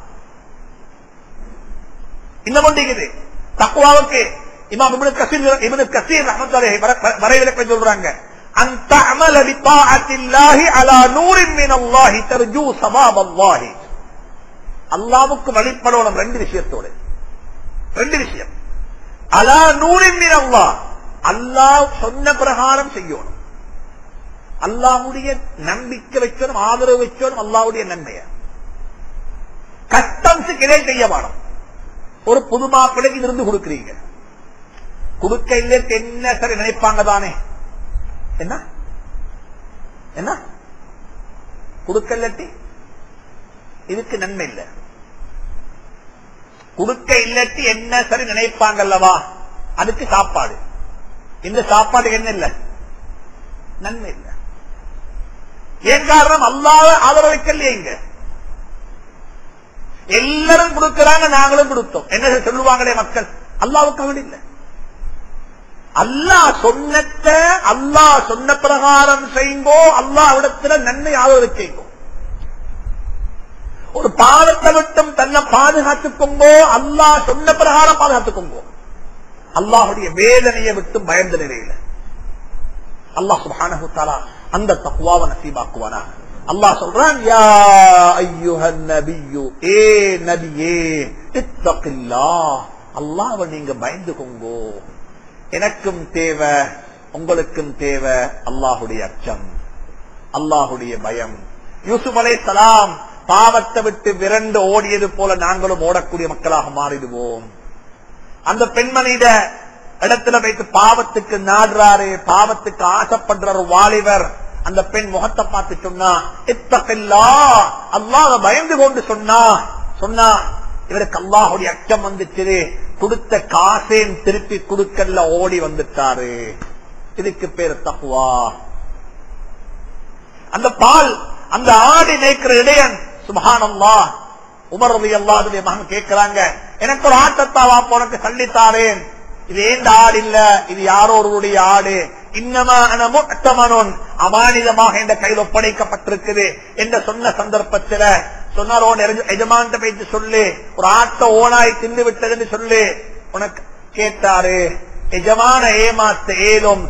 Speaker 1: இன்னும் ஒன்றுக்குது. தக்வாவுக்கு இமாம் இப்னு கஸீர் இப்னு கஸீர் ரஹ்மத்துல்லாஹி வரைவிலக்கணம் சொல்றாங்க, அன் தஅமல பிதாஅத்தில்லாஹி அலா நூரின் மினல்லாஹி தர்ஜூ ஸவாபல்லாஹி. அல்லாஹ்வுக்கு வழிபடணும் ரெண்டு விஷயத்தோட, ரெண்டு விஷயம். அலா நூரின் மினல்லாஹ், அல்லாஹ் சொன்ன பிரகாரம் செய்யணும். அல்லாஹ்வுடைய நம்பிக்கை வைக்கணும், ஆதரவு வைக்கணும், அல்லாஹ்வுடைய நன்மைய கஷ்டம் கிடை செய்ய வேணும். ஒரு புது மாப்பிள்ளைக்கு இருந்து கொடுக்கிறீங்க, கொடுக்க இல்லை என்ன சரி நினைப்பாங்க தானே, என்ன என்ன கொடுக்க இல்லாட்டி இதுக்கு நன்மை இல்லை, கொடுக்க இல்லாட்டி என்ன சரி நினைப்பாங்கல்லவா, அதுக்கு சாப்பாடு, இந்த சாப்பாடு என்ன இல்லை, நன்மை இல்லை. ஏன் காரணம், அல்லாஹ் ஆதரவைக்கலையே. இங்க எல்லாரும் கொடுக்கிறாங்க, நாங்களும் கொடுத்தோம், என்ன சொல்லுவாங்களே மக்கள், அல்லாஹ்வுக்கு அவன் இல்லை. அல்லாஹ் சொன்னத அல்லாஹ் சொன்ன பிரகாரம் செய்யுங்கோ, அல்லாஹ்விடத்துல நன்மை ஆதரவு செய்யுங்கோ. ஒரு பாவத்தை விட்டும் தன்னை பாதுகாத்துக்கோங்கோ, அல்லாஹ் சொன்ன பிரகாரம் பாதுகாத்துக்கோங்கோ. அல்லாஹுடைய வேதனையை விட்டு பயந்த நிலையில அல்லாஹ் சுப்ஹானஹு வ தஆலா அந்த தக்வாவை நசீபாக்குவானா. அல்லாஹ் சொல்றான், யா அய்யுஹன் நபியு, ஏ நபியே, இத்தகில்லாஹ், அல்லாஹ்வை நீங்க பயந்துக்கோங்கோ. எனக்கும் தேவை, உங்களுக்கும் தேவை அல்லாஹுடைய அச்சம், அல்லாஹுடைய பயம். யூசுப் அலைஹிஸ்ஸலாம் பாவத்தை விட்டு விரண்டு ஓடியது போல நாங்களும் ஓடக்கூடிய மக்களாக மாறிடுவோம். அந்த பெண்மணியிட இடத்துல வைத்து பாவத்துக்கு நாடுறாரு, பாவத்துக்கு ஆசைப்படுற வாலிபர், அந்த பெண் முகத்தை பார்த்து சொன்னா, இத்தகில்லாஹ், அல்லாஹ்வை பயந்து கொண்டு சொன்னா சொன்னா இவருக்கு அல்லாஹுடைய அச்சம் வந்துச்சு. கொடுத்த காசேன் திருப்பி கொடுக்கல, ஓடி வந்துட்டாரு. இதுக்கு பேர் தக்வா. அந்த பால், அந்த ஆடி மேய்க்கிற இடையன், சுப்ஹானல்லாஹ், உமர் ரலியல்லாஹு அன்ஹு மகன் கேட்கிறாங்க, எனக்கு ஒரு ஆட்டத்தாவா உனக்கு சல்லித்தாரேன். இது ஏந்த ஆடு இல்ல, இது யாரோ ஒருவருடைய ஆடு. இன்னமா அன முஅ்தமனுன், அமானிதமாக இந்த கையில் ஒப்படைக்கப்பட்டிருக்குது என்று சொன்ன சந்தர்ப்பத்தில் சொன்னாரோ, எஜமான்ட்ட போயிட்டு சொல்லு, ஒரு ஆட்டை ஓனாய் தின்னு விட்டதுன்னு சொல்லு. உனக்கு கேட்டாரு, எஜமான ஏமாத்த ஏலும்,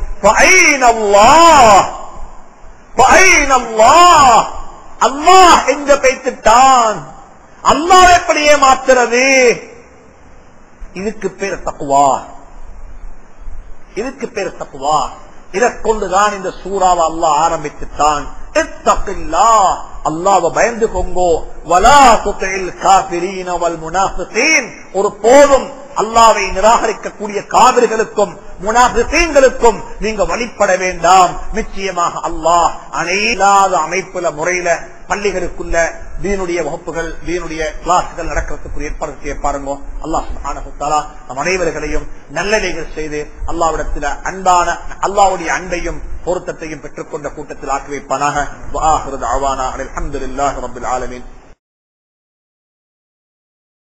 Speaker 1: அல்லாஹ் எங்க பேசிட்டான், அல்லாஹ் எப்படி ஏமாத்துறது? இதுக்கு பேர் தக்வா, இதுக்கு பேர் தக்வா. இதை கொண்டுதான் இந்த சூறாவை அல்லாஹ் ஆரம்பித்துட்டான். இத்தகில்லாஹ், அல்லாஹ்வை பயந்து கொங்கோ. வலா துதில் காஃபிரீன வல் முனாஃபிகீன், ஒரு போதும் அல்லாஹ்வை நிராகரிக்கக்கூடிய காபிர்களுக்கும் முனாஃபிகீன்களுக்கும் நீங்க வழிபட வேண்டாம். நிச்சயமாக அல்லாஹ் அனைலாத அமைப்புல முறையில பள்ளிகளுக்குள்ள தீனுடைய வகுப்புகள், தீனுடைய கிளாஸ்கள் நடக்கிறதுக்குரிய ஏற்பாடு செய்ய பாருங்க. அல்லாஹ் சுப்ஹானஹு வ தஆலா நம் அனைவர்களையும் நல்லவைகள் செய்து அல்லாஹ்விடத்தில் அன்பான அல்லாஹ்வுடைய அன்பையும் பொருத்தத்தையும் பெற்றுக்கொண்ட கூட்டத்தில் ஆக்கி வைப்பானாக. வஆஹிரு தஅவானா அல்ஹம்துலில்லாஹி ரப்பில் ஆலமீன்.